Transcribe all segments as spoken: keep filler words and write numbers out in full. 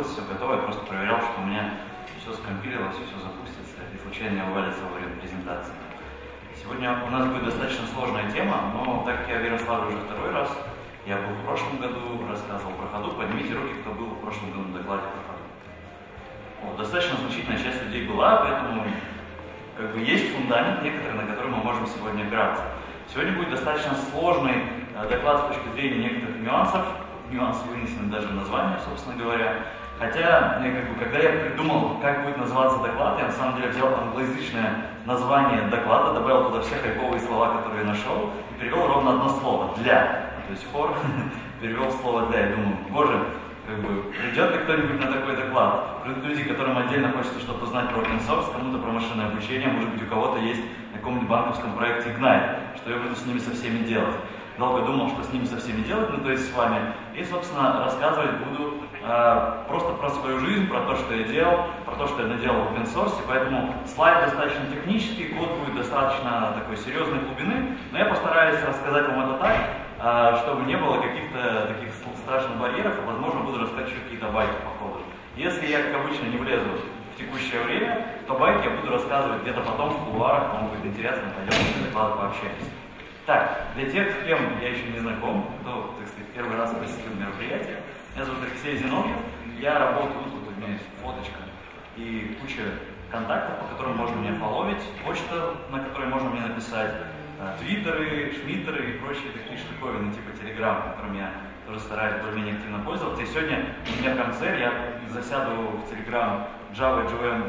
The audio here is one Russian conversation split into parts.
грузилось, все готово, я просто проверял, что у меня все скомпилилось, все запустится, и случайно не вывалится во время презентации. Сегодня у нас будет достаточно сложная тема, но так как я в Ярославле уже второй раз, я был в прошлом году, рассказывал про ходу, поднимите руки, кто был в прошлом году на докладе про ходу. Вот, достаточно значительная часть людей была, поэтому как бы есть фундамент некоторый, на который мы можем сегодня опираться. Сегодня будет достаточно сложный э, доклад с точки зрения некоторых нюансов. Нюансы вынесены даже в название, собственно говоря. Хотя, я, как бы, когда я придумал, как будет называться доклад, я на самом деле взял англоязычное название доклада, добавил туда все хайповые слова, которые я нашел, и перевел ровно одно слово «для». То есть for перевел слово «для». Я думаю, боже, как бы, придет ли кто-нибудь на такой доклад? Придут люди, которым отдельно хочется что-то узнать про open source, кому-то про машинное обучение, может быть, у кого-то есть на каком-нибудь банковском проекте Ignite, что я буду с ними со всеми делать. Долго думал, что с ними со всеми делать, ну то есть с вами, и, собственно, рассказывать буду э, просто про свою жизнь, про то, что я делал, про то, что я наделал в open source, поэтому слайд достаточно технический, код будет достаточно такой серьезной глубины, но я постараюсь рассказать вам это так, э, чтобы не было каких-то таких страшных барьеров, и, возможно, буду рассказать еще какие-то байки по ходу. Если я, как обычно, не влезу в текущее время, то байки я буду рассказывать где-то потом в кулуарах, вам будет интересно, пойдем на доклад пообщаемся. Так, для тех, с кем я еще не знаком, кто, так сказать, первый раз посетил мероприятие, меня зовут Алексей Зиновьев, я работаю, тут у меня есть фоточка и куча контактов, по которым можно меня фолловить, почта, на которой можно мне написать, твиттеры, шмиттеры и прочие такие штуковины, типа телеграм, которым я тоже стараюсь более-менее активно пользоваться. И сегодня у меня концерт, я засяду в телеграм Java джей ви эм,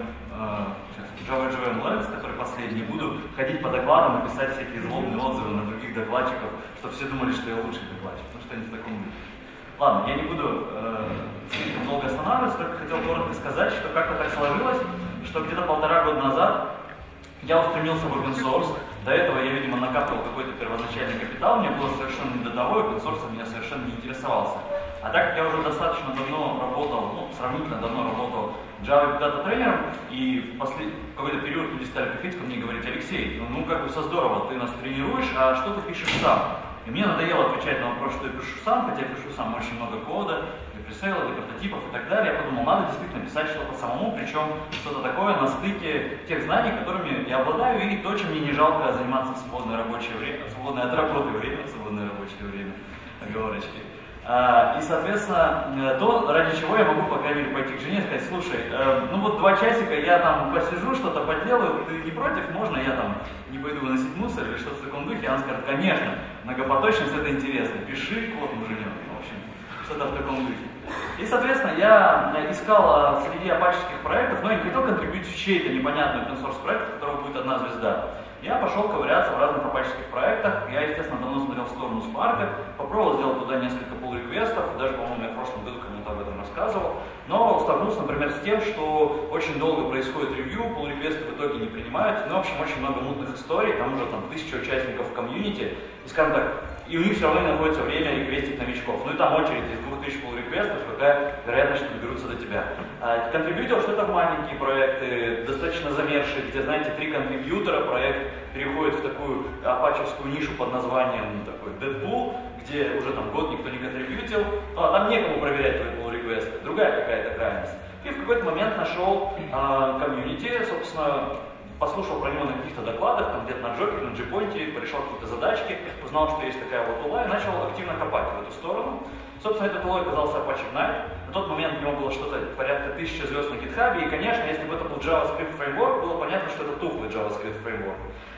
э, Java джей ви эм Labs, который последний, буду ходить по докладам и писать всякие злобные отзывы на других докладчиков, чтобы все думали, что я лучший докладчик, ну что-нибудь в таком духе. Ладно, я не буду э, слишком долго останавливаться, только хотел коротко сказать, что как-то так сложилось, что где-то полтора года назад я устремился в open source. До этого я, видимо, накапливал какой-то первоначальный капитал, мне было совершенно не до того, и open source меня совершенно не интересовался. А так как я уже достаточно давно работал, ну, сравнительно давно работал Java Data тренером, и в, послед... в какой-то период люди стали приходить ко мне и говорить: Алексей, ну как бы все здорово, ты нас тренируешь, а что ты пишешь сам? И мне надоело отвечать на вопрос, что я пишу сам, хотя я пишу сам очень много кода, для пресейла, для прототипов и так далее. Я подумал, надо действительно писать что-то самому, причем что-то такое на стыке тех знаний, которыми я обладаю, и то, чем мне не жалко заниматься в свободное рабочее время, свободное от работы время, свободное рабочее время, оговорочки. А, и, соответственно, то, ради чего я могу, по крайней мере, пойти к жене и сказать: слушай, э, ну вот два часика я там посижу, что-то поделаю, ты не против, можно я там не пойду выносить мусор или что-то в таком духе? И она скажет: конечно, многопоточность — это интересно, пиши код, мы женем, в общем, что-то в таком духе. И, соответственно, я искал среди апаческих проектов, но я не хотел контрибьютить в чей-то непонятный open source проект, у которого будет одна звезда. Я пошел ковыряться в разных апаческих проектах. Я, естественно, давно смотрел в сторону Spark, попробовал сделать туда несколько pull-реквестов, даже, по-моему, я в прошлом году кому-то об этом рассказывал. Но столкнулся, например, с тем, что очень долго происходит ревью, pull-реквесты в итоге не принимаются. Ну, в общем, очень много мутных историй, там уже там тысяча участников в комьюнити, и, скажем так, и у них все равно не находится время реквестить новичков. Ну и там очередь из двух тысяч pull-реквестов, какая вероятность, что доберутся до тебя. Контрибьютил что-то в маленькие проекты, достаточно замерзшие, где, знаете, три контрибьютора, проект переходит в такую апачевскую нишу под названием такой Deadpool, где уже там год никто не контрибьютил, ну, а там некому проверять твои pull-реквесты, другая какая-то крайность. И в какой-то момент нашел комьюнити, собственно, послушал про него на каких-то докладах, там где-то на Джокере, на джипойнте, порешал какие-то задачки, узнал, что есть такая вот тула, и начал активно копать в эту сторону. Собственно, этот тулой оказался Apache Ignite. На тот момент у него было что-то порядка тысячи звезд на GitHub, и, конечно, если бы это был JavaScript фреймворк, было понятно, что это тухлый JavaScript фреймворк.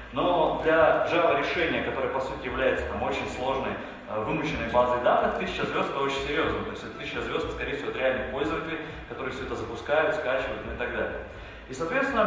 Но для Java решения, которое, по сути, является там очень сложной, вымученной базой данных, тысяча звезд — это очень серьезно. То есть это тысяча звезд, скорее всего, от реальных пользователей, которые все это запускают, скачивают, ну и так далее. И, соответственно,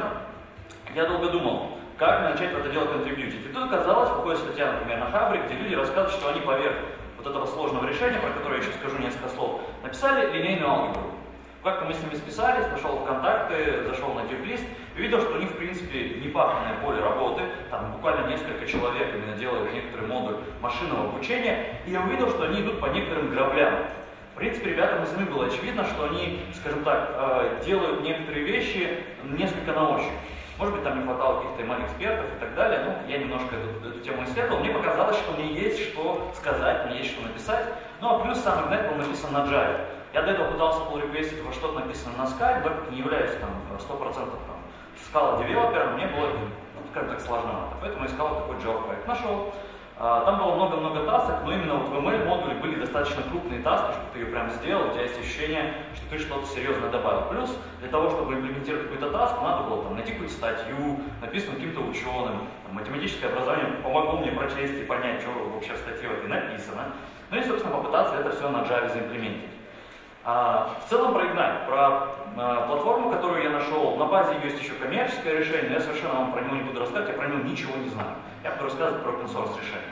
я долго думал, как начать в это дело контрибьютить. И тут оказалось, выходит статья, например, на Хабре, где люди рассказывают, что они поверх вот этого сложного решения, про которое я еще скажу несколько слов, написали линейную алгебру. Как-то мы с ними списались, нашел в контакты, зашел на тип-лист и увидел, что у них, в принципе, непаханное поле работы, там буквально несколько человек именно делают некоторый модуль машинного обучения, и я увидел, что они идут по некоторым граблям. В принципе, ребятам из них было очевидно, что они, скажем так, делают некоторые вещи несколько на ощупь. Может быть, там не хватало каких-то эм эль-экспертов и так далее. Ну, я немножко эту, эту тему исследовал. Мне показалось, что мне есть что сказать, мне есть что написать. Ну, а плюс сам Ignite был написан на Java. Я до этого пытался pull requestить во что-то написано на Sky, но не являюсь там сто процентов там Scala девелопером, мне было, ну, скажем так, сложновато. Поэтому искал такой Java проект. Нашел. Там было много-много тасок, но именно вот в эм эль-модуле были достаточно крупные таски, что ты ее прям сделал, у тебя есть ощущение, что ты что-то серьезно добавил. Плюс, для того, чтобы имплементировать какую-то таску, надо было там, найти какую-то статью, написанную каким-то ученым. Там, математическое образование помогло мне прочесть и понять, что вообще в статье этой написано. Ну и, собственно, попытаться это все на Java заимплементить. А, в целом про Ignite, про а, платформу, которую я нашел, на базе есть еще коммерческое решение, но я совершенно вам про него не буду рассказывать, я про него ничего не знаю. Я буду рассказывать про open source решение.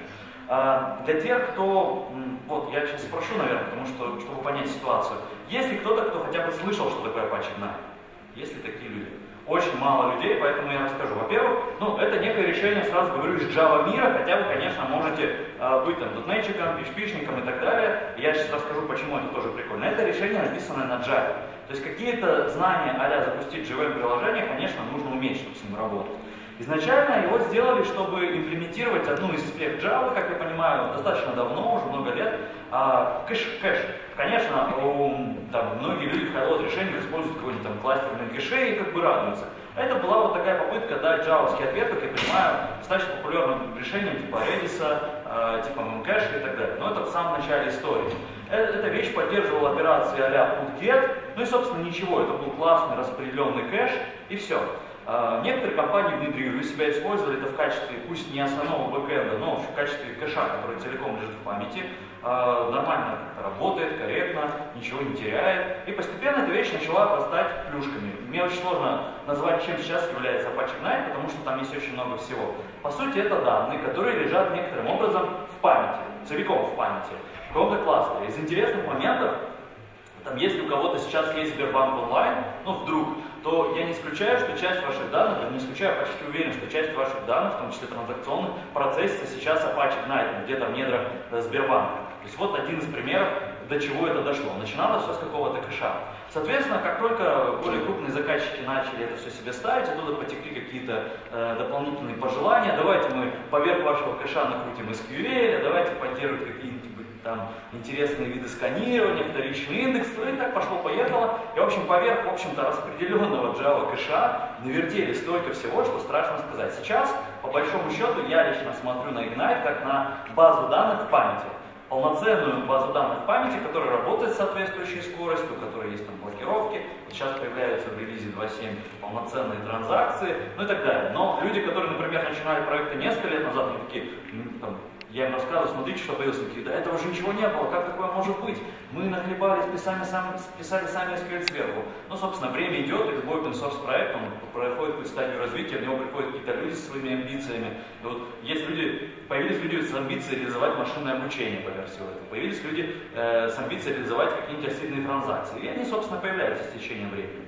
А, для тех, кто, вот я сейчас спрошу, наверное, потому что, чтобы понять ситуацию, есть ли кто-то, кто хотя бы слышал, что такое Apache Ignite? Есть ли такие люди? Очень мало людей, поэтому я расскажу. Во-первых, ну, это некое решение, сразу говорю, из Java мира, хотя вы, конечно, можете э, быть там дотнетчиком, пи эйч пи-шником и так далее. Я сейчас расскажу, почему это тоже прикольно. Это решение написано на Java. То есть какие-то знания а-ля запустить джей ви эм-приложение, конечно, нужно уметь, чтобы с ним работать. Изначально его сделали, чтобы имплементировать одну из спек Java, как я понимаю, достаточно давно, уже много лет, а, кэш, кэш. Конечно, у, там, многие люди в хайлот решениях используют какой-нибудь там кластерный кэше и как бы радуются. Это была вот такая попытка дать джавовский ответ, как я понимаю, достаточно популярным решением типа Redis, э, типа Memcache и так далее. Но это в самом начале истории. Эта, эта вещь поддерживала операции а-ля put-get, ну и собственно ничего, это был классный распределенный кэш и все. Некоторые компании внедрили, вы себя использовали это в качестве, пусть не основного бэкэнда, но в качестве кэша, который целиком лежит в памяти, нормально работает, корректно, ничего не теряет. И постепенно эта вещь начала обрастать плюшками. Мне очень сложно назвать, чем сейчас является Apache Ignite, потому что там есть очень много всего. По сути, это данные, которые лежат некоторым образом в памяти, целиком в памяти, в каком-то кластере. Из интересных моментов, там, если у кого-то сейчас есть Сбербанк онлайн, ну вдруг, то я не исключаю, что часть ваших данных, я не исключаю, почти уверен, что часть ваших данных, в том числе транзакционных, процессится сейчас Apache Ignite, где-то в недрах Сбербанка. То есть вот один из примеров, до чего это дошло. Начиналось все с какого-то кэша. Соответственно, как только более крупные заказчики начали это все себе ставить, оттуда потекли какие-то э, дополнительные пожелания. Давайте мы поверх вашего кэша накрутим эс кью эль, давайте поддерживать какие-нибудь там интересные виды сканирования, вторичный индекс, и так пошло-поехало. И, в общем, поверх, в общем-то, распределенного Java кэша навертели столько всего, что страшно сказать. Сейчас, по большому счету, я лично смотрю на Ignite как на базу данных в памяти. Полноценную базу данных в памяти, которая работает с соответствующей скоростью, у которой есть там блокировки. Сейчас появляются в релизе два точка семь полноценные транзакции, ну и так далее. Но люди, которые, например, начинали проекты несколько лет назад, они такие, там, я им рассказываю, смотрите, что появилось, они такие, да этого же ничего не было, как такое может быть? Мы нахлебались, писали сами, писали сами эс кью эль сверху. Ну, собственно, время идет, и любой open source проект, он проходит какую-то стадию развития, в него приходят какие-то люди со своими амбициями. И вот есть люди, появились люди с амбицией реализовать машинное обучение по версии этого, появились люди э, с амбицией реализовать какие-нибудь осильные транзакции, и они, собственно, появляются с течением времени.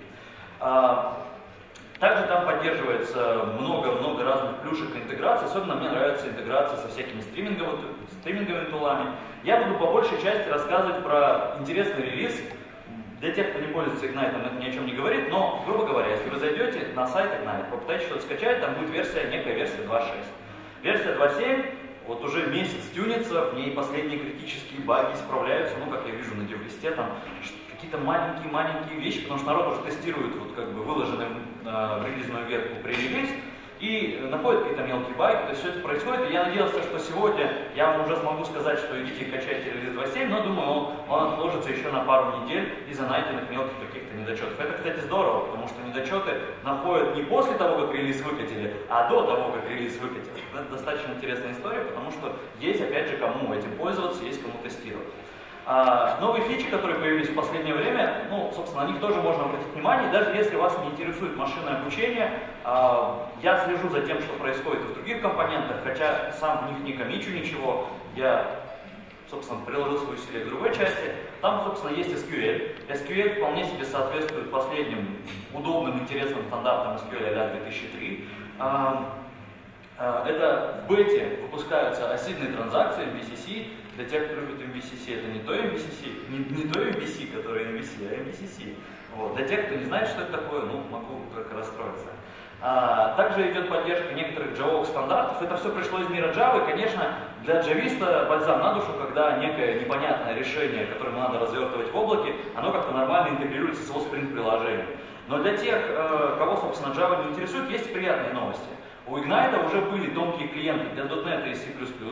А, также там поддерживается много-много разных плюшек и интеграций, особенно мне нравится интеграция со всякими стриминговыми, стриминговыми тулами. Я буду по большей части рассказывать про интересный релиз. Для тех, кто не пользуется Ignite, это ни о чем не говорит, но, грубо говоря, если вы зайдете на сайт Ignite, попытаетесь что-то скачать, там будет версия, некая версия два точка шесть. Версия два точка семь вот уже месяц тюнится, в ней последние критические баги исправляются, ну, как я вижу на девлисте, там какие-то маленькие-маленькие вещи, потому что народ уже тестирует вот как бы выложенную э, в релизную ветку при релиз, и находят какие-то мелкие баги, то есть все это происходит, и я надеялся, что сегодня я вам уже смогу сказать, что идите и качайте релиз два точка семь, но думаю, он, он отложится еще на пару недель из-за найденных мелких каких-то недочетов. Это, кстати, здорово, потому что недочеты находят не после того, как релиз выкатили, а до того, как релиз выкатили. Это достаточно интересная история, потому что есть, опять же, кому этим пользоваться, есть кому тестировать. А, новые фичи, которые появились в последнее время, ну, собственно, на них тоже можно обратить внимание, даже если вас не интересует машинное обучение, а, я слежу за тем, что происходит и в других компонентах, хотя сам в них не комичу ничего, я, собственно, приложил свои усилия к другой части. Там, собственно, есть эс кью эль. эс кью эль вполне себе соответствует последним удобным, интересным стандартам эс кью эль а-ля две тысячи три. А, а, это в бете выпускаются осидные транзакции, эм ви си си. Для тех, кто любит эм ви си си, это не то эм ви си си, не, не то эм ви си, который эм ви си, а эм ви си си. Вот. Для тех, кто не знает, что это такое, ну, могу только расстроиться. А, также идет поддержка некоторых джавовых стандартов. Это все пришло из мира Java, и, конечно, для джависта бальзам на душу, когда некое непонятное решение, которое надо развертывать в облаке, оно как-то нормально интегрируется с его Spring-приложением. Но для тех, кого, собственно, Java не интересует, есть приятные новости. У Ignite уже были тонкие клиенты для .дот нет и C++,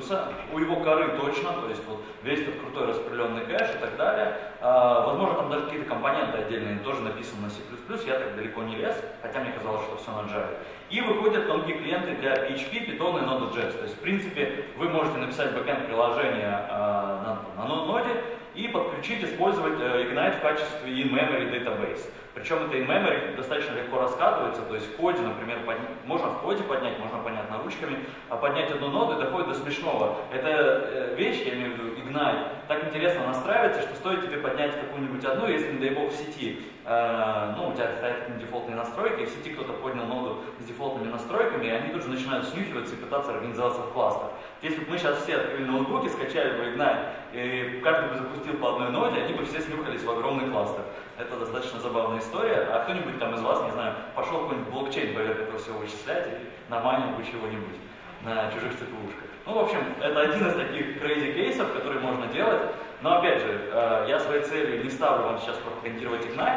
у его коры точно, то есть вот весь этот крутой распределенный кэш и так далее. А, возможно, там даже какие-то компоненты отдельные тоже написаны на C++, я так далеко не лез, хотя мне казалось, что все на Java. И выходят тонкие клиенты для пи эйч пи, Python и Node.js. То есть, в принципе, вы можете написать бэкэнд-приложение а, на, на ноде и подключить, использовать Ignite в качестве in-memory database. Причем это in-memory достаточно легко раскатывается, то есть в коде, например, под... можно в коде поднять, можно, понятно, ручками, а поднять одну ноду и доходит до смешного. Это вещь, я имею в виду Ignite, так интересно настраивается, что стоит тебе поднять какую-нибудь одну, если, не дай бог, в сети, э, ну, у тебя стоят какие-нибудь дефолтные настройки, и в сети кто-то поднял ноду с дефолтными настройками, и они тут же начинают снюхиваться и пытаться организоваться в кластер. Если бы мы сейчас все открыли ноутбуки, скачали бы Ignite, и каждый бы запустил по одной ноде, они бы все снюхались в огромный кластер. Это достаточно забавная история. А кто-нибудь там из вас, не знаю, пошел какой-нибудь блокчейн поверх этого всего вычислять и наманил бы чего-нибудь на чужих цепушках. Ну, в общем, это один из таких crazy кейсов, которые можно делать. Но, опять же, я своей целью не ставлю вам сейчас пропагандировать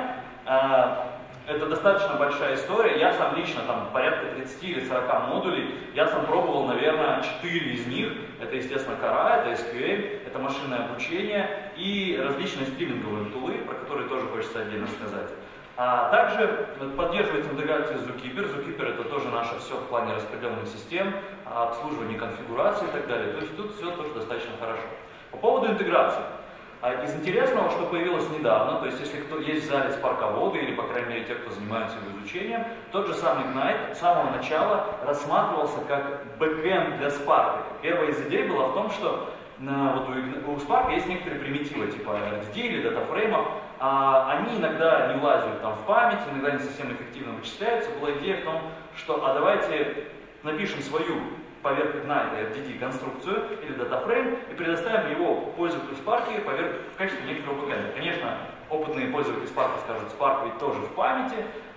Ignite. Это достаточно большая история. Я сам лично, там, порядка тридцати или сорока модулей, я сам пробовал, наверное, четыре из них. Это, естественно, кора, это эс кью эль, это машинное обучение и различные стриминговые тулы, про которые тоже хочется отдельно сказать. А также поддерживается интеграция с Zookeeper. Zookeeper это тоже наше все в плане распределенных систем, обслуживания конфигурации и так далее. То есть тут все тоже достаточно хорошо. По поводу интеграции. Из интересного, что появилось недавно, то есть если кто есть в зале спарководы или, по крайней мере, те, кто занимается его изучением, тот же самый Ignite с самого начала рассматривался как бэкэнд для Spark. Первая из идей была в том, что на, вот у, у Spark есть некоторые примитивы, типа эр ди ди или датафреймов, а они иногда не влазят там в память, иногда не совсем эффективно вычисляются. Была идея в том, что а давайте напишем свою поверх Ignite эр ди ди конструкцию или датафрейм и предоставим его пользователю Spark поверх, в качестве некоторого бэкэнда. Конечно, опытные пользователи Spark скажут, Spark ведь тоже в памяти.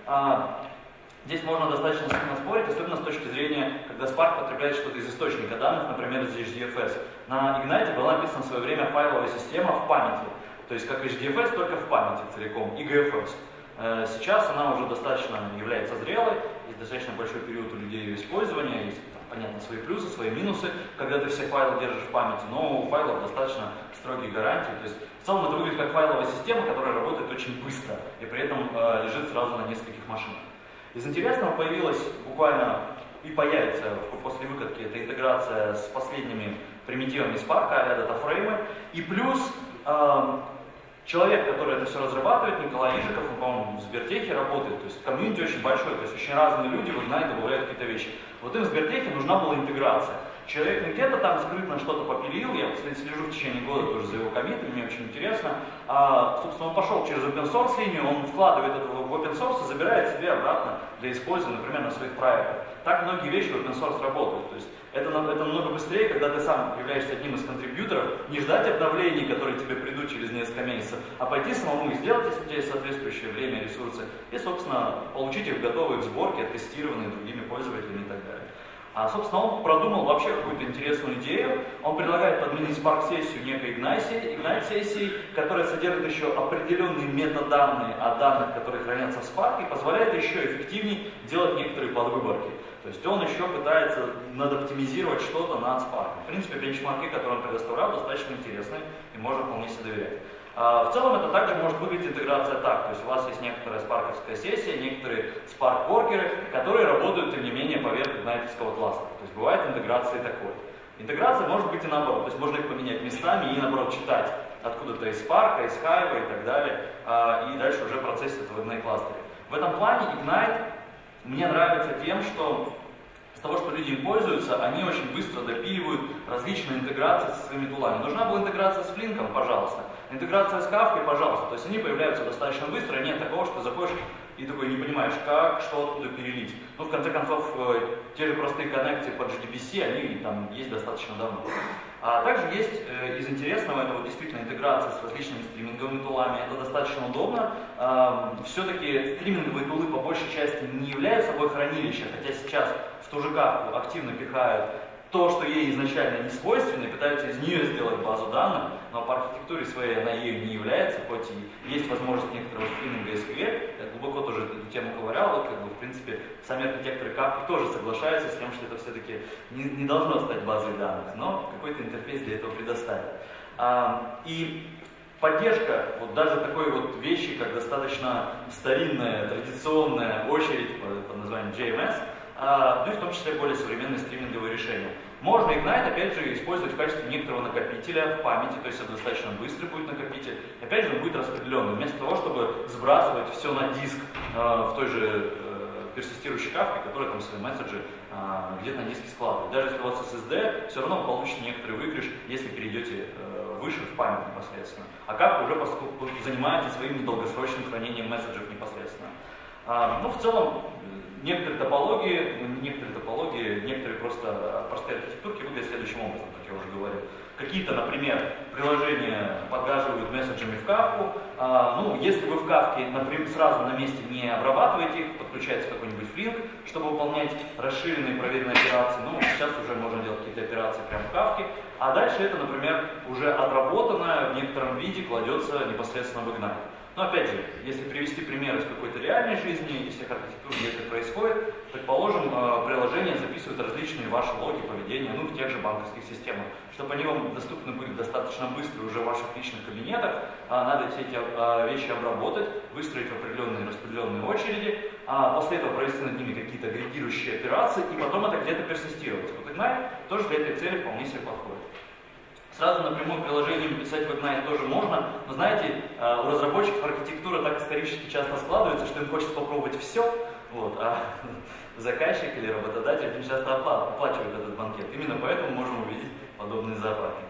А, здесь можно достаточно сильно спорить, особенно с точки зрения, когда Spark потребляет что-то из источника данных, например, из эйч ди эф эс. На Ignite была написана в свое время файловая система в памяти, то есть как эйч ди эф эс, только в памяти целиком, и джи эф эс. Сейчас она уже достаточно является зрелой, есть достаточно большой период у людей ее использования, есть, там, понятно, свои плюсы, свои минусы, когда ты все файлы держишь в памяти, но у файлов достаточно строгие гарантии. То есть в целом это выглядит как файловая система, которая работает очень быстро и при этом э, лежит сразу на нескольких машинах. Из интересного появилась буквально и появится после выкатки эта интеграция с последними примитивами Spark, а-ля датафреймы, и плюс э, человек, который это все разрабатывает, Николай Ижиков, он, по-моему, в Сбертехе работает, то есть комьюнити очень большой, то есть очень разные люди в Ignite добавляют какие-то вещи. Вот им в Сбертехе нужна была интеграция. Человек не где-то там скрытно что-то попилил, я, кстати, слежу в течение года тоже за его коммитами, мне очень интересно. А, собственно, он пошел через open source линию, он вкладывает это в open source и забирает себе обратно для использования, например, на своих проектах. Так многие вещи в open source работают. То есть это, это намного быстрее, когда ты сам являешься одним из контрибьюторов, не ждать обновлений, которые тебе придут через несколько месяцев, а пойти самому и сделать, если у тебя есть соответствующее время, ресурсы, и, собственно, получить их готовые в сборке, оттестированные другими пользователями и так далее. А, собственно, он продумал вообще какую-то интересную идею. Он предлагает подменить Spark-сессию некой Ignite-сессии, которая содержит еще определенные метаданные о данных, которые хранятся в Spark, и позволяет еще эффективнее делать некоторые подвыборки. То есть он еще пытается надоптимизировать что-то над Spark. В принципе, бенчмарки, которые он предоставлял, достаточно интересные, и можно вполне себе доверять. В целом это также может выглядеть интеграция так, то есть у вас есть некоторая спарковская сессия, некоторые спарк-воркеры, которые работают, тем не менее, поверх игнайтовского кластера. То есть бывает интеграция такой. Интеграция может быть и наоборот, то есть можно их поменять местами и наоборот читать откуда-то из Spark, из Hive и так далее, и дальше уже процессить это в Ignite кластере. В этом плане Ignite мне нравится тем, что с того, что люди им пользуются, они очень быстро допиливают различные интеграции со своими тулами. Нужна была интеграция с Flink, пожалуйста. Интеграция с Kafka, пожалуйста. То есть они появляются достаточно быстро, нет такого, что ты заходишь и такой не понимаешь, как, что, откуда перелить. Ну, в конце концов, те же простые коннекции под джи ди би си, они там есть достаточно давно. А также есть э, из интересного, это вот действительно интеграция с различными стриминговыми тулами, это достаточно удобно. Э, Все-таки стриминговые тулы по большей части не являются собой хранилища, хотя сейчас в ту же капку активно пихают то, что ей изначально не свойственно, и пытаются из нее сделать базу данных, но по архитектуре своей она ею не является, хоть и есть возможность некоторого стриминга эс кью эль. Я глубоко тоже эту тему ковырял, и как бы, в принципе, сами архитекторы капки тоже соглашаются с тем, что это все-таки не, не должно стать базой данных, но какой-то интерфейс для этого предоставят. А, и поддержка вот даже такой вот вещи, как достаточно старинная, традиционная очередь под названием джей эм эс, Uh, ну и в том числе более современные стриминговые решения. Можно Ignite, опять же, использовать в качестве некоторого накопителя в памяти, то есть это достаточно быстрый будет накопитель. И опять же, он будет распределенный. Вместо того, чтобы сбрасывать все на диск uh, в той же uh, персистирующей капке, которая там свои месседжи uh, где-то на диске складывает. Даже если у вас эс эс ди, все равно вы получите некоторый выигрыш, если перейдете uh, выше в память непосредственно. А капка уже поскольку занимается своим недолгосрочным хранением месседжев непосредственно. Uh, ну, в целом, некоторые топологии, некоторые топологии, некоторые просто простые архитектурки выглядят следующим образом, как я уже говорил. Какие-то, например, приложения подгаживают месседжами в капку. А, ну, если вы в капке, например, сразу на месте не обрабатываете их, подключается какой-нибудь флинк, чтобы выполнять расширенные проверенные операции. Ну, сейчас уже можно делать какие-то операции прямо в капке. А дальше это, например, уже отработанное в некотором виде кладется непосредственно в Ignite. Но опять же, если привести пример из какой-то реальной жизни, из всех архитектур, где это происходит, предположим, приложение записывает различные ваши логи поведения, ну, в тех же банковских системах. Чтобы они вам доступны были достаточно быстро уже в ваших личных кабинетах, надо все эти вещи обработать, выстроить в определенные распределенные очереди, а после этого провести над ними какие-то агрегирующие операции, и потом это где-то персистировать. Вот Ignite тоже для этой цели вполне себе подходит. Сразу напрямую приложением писать в Ignite тоже можно, но знаете, у разработчиков архитектура так исторически часто складывается, что им хочется попробовать все, вот, а заказчик или работодатель очень часто оплачивает этот банкет. Именно поэтому можем увидеть подобные зоопарки.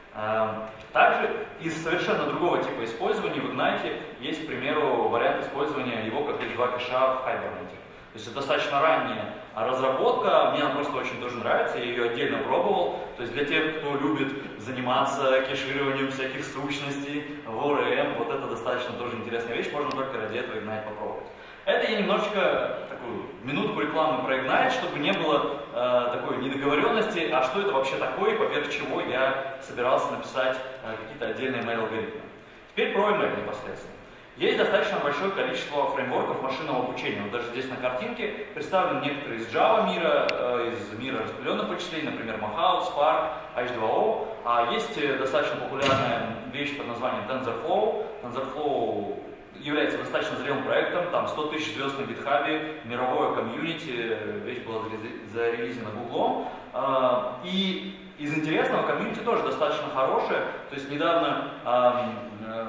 Также из совершенно другого типа использования в Ignite есть, к примеру, вариант использования его как эйч два кэша в Hibernate. То есть это достаточно ранняя разработка, мне она просто очень тоже нравится, я ее отдельно пробовал. То есть для тех, кто любит заниматься кешированием всяких сущностей в о эр эм, вот это достаточно тоже интересная вещь, можно только ради этого Ignite попробовать. Это я немножечко такую минутку рекламы про Ignite, чтобы не было э, такой недоговоренности, а что это вообще такое, поверх чего я собирался написать э, какие-то отдельные mail-алгоритмы. Теперь про email непосредственно. Есть достаточно большое количество фреймворков машинного обучения. Вот даже здесь на картинке представлены некоторые из Java мира, э, из мира распределенных вычислений, например, Mahout, Spark, эйч два о. А есть достаточно популярная вещь под названием TensorFlow. TensorFlow является достаточно зрелым проектом, там сто тысяч звезд на GitHub, мировое комьюнити, вещь была зарелизена Google. Э, и из интересного комьюнити тоже достаточно хорошее. То есть недавно э, э,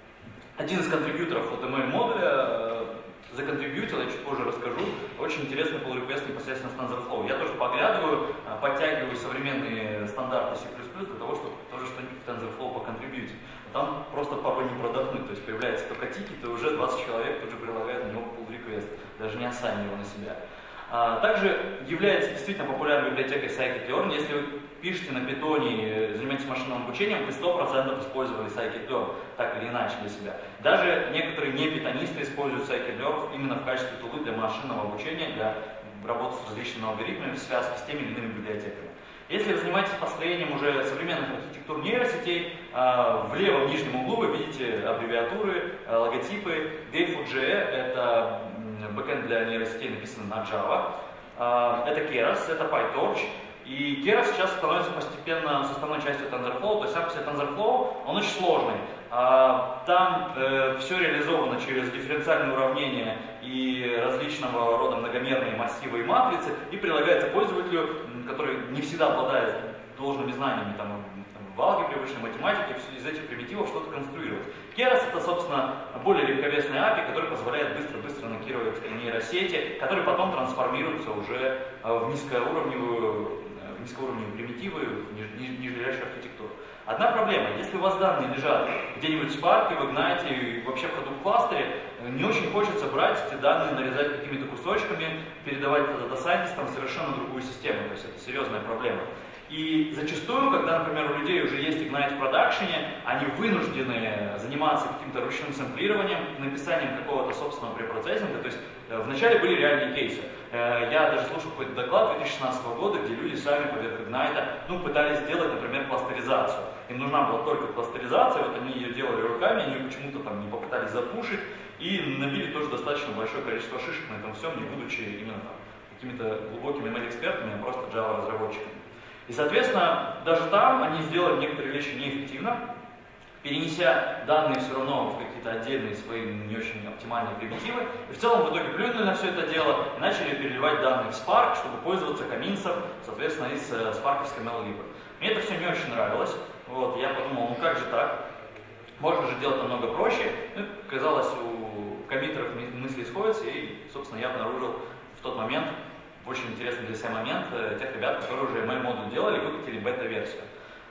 один из контрибьюторов вот эм эль-модуля э, законтрибьютил, я чуть позже расскажу, очень интересный pull request непосредственно с TensorFlow. Я тоже поглядываю, э, подтягиваю современные стандарты си плюс плюс для того, чтобы тоже что-нибудь в TensorFlow поконтрибьютить. Там просто порой не продохнуть, то есть появляется только тикет, и уже двадцать человек тут же прилагают на него pull request, даже не оставим его на себя. А, также является действительно популярной библиотекой scikit-learn. Если вы пишете на питоне, занимаетесь машинным обучением, вы сто процентов использовали scikit-learn, так или иначе для себя. Даже некоторые не питонисты используют scikit-learn именно в качестве тулы для машинного обучения, для работы с различными алгоритмами в связке с теми или иными библиотеками. Если вы занимаетесь построением уже современных архитектур нейросетей, в левом нижнем углу вы видите аббревиатуры, логотипы. ди эф джи это бэкэнд для нейросетей, написан на Java. Это Keras, это PyTorch. И Keras сейчас становится постепенно составной частью TensorFlow. То есть сам по себе TensorFlow, он очень сложный. Там э, все реализовано через дифференциальные уравнения и различного рода многомерные массивы и матрицы, и прилагается пользователю, который не всегда обладает должными знаниями там, в алгебре, высшей математике, из этих примитивов что-то конструировать. Keras это, собственно, более легковесный эй пи ай, который позволяет быстро-быстро накидывать нейросети, которые потом трансформируются уже в низкоуровневую, в низкоуровневые примитивы, в ниж, ниж, нижележащую архитектуру. Одна проблема, если у вас данные лежат где-нибудь в Spark, в Ignite и вообще в Hadoop кластере, не очень хочется брать эти данные, нарезать какими-то кусочками, передавать это дата-сайентистам в совершенно другую систему, то есть это серьезная проблема. И зачастую, когда, например, у людей уже есть Ignite в продакшене, они вынуждены заниматься каким-то ручным сэмплированием, написанием какого-то собственного препроцессинга. То есть вначале были реальные кейсы. Я даже слушал какой-то доклад две тысячи шестнадцатого года, где люди сами поверх Ignite ну, пытались сделать, например, кластеризацию. Им нужна была только кластеризация, вот они ее делали руками, они почему-то там не попытались запушить и набили тоже достаточно большое количество шишек на этом всем, не будучи именно там какими-то глубокими эм эл-экспертами, а просто Java-разработчиками. И, соответственно, даже там они сделали некоторые вещи неэффективно, перенеся данные все равно в какие-то отдельные свои не очень оптимальные примитивы. И в целом в итоге плюнули на все это дело и начали переливать данные в Spark, чтобы пользоваться каминсом, соответственно, из спарковской эм эл-либы. Мне это все не очень нравилось. Вот, я подумал, ну как же так? Можно же делать намного проще. Ну, казалось, у коммитеров мысли сходятся, и, собственно, я обнаружил в тот момент очень интересный для себя момент тех ребят, которые уже эм эл-модуль делали, выкатили бета-версию.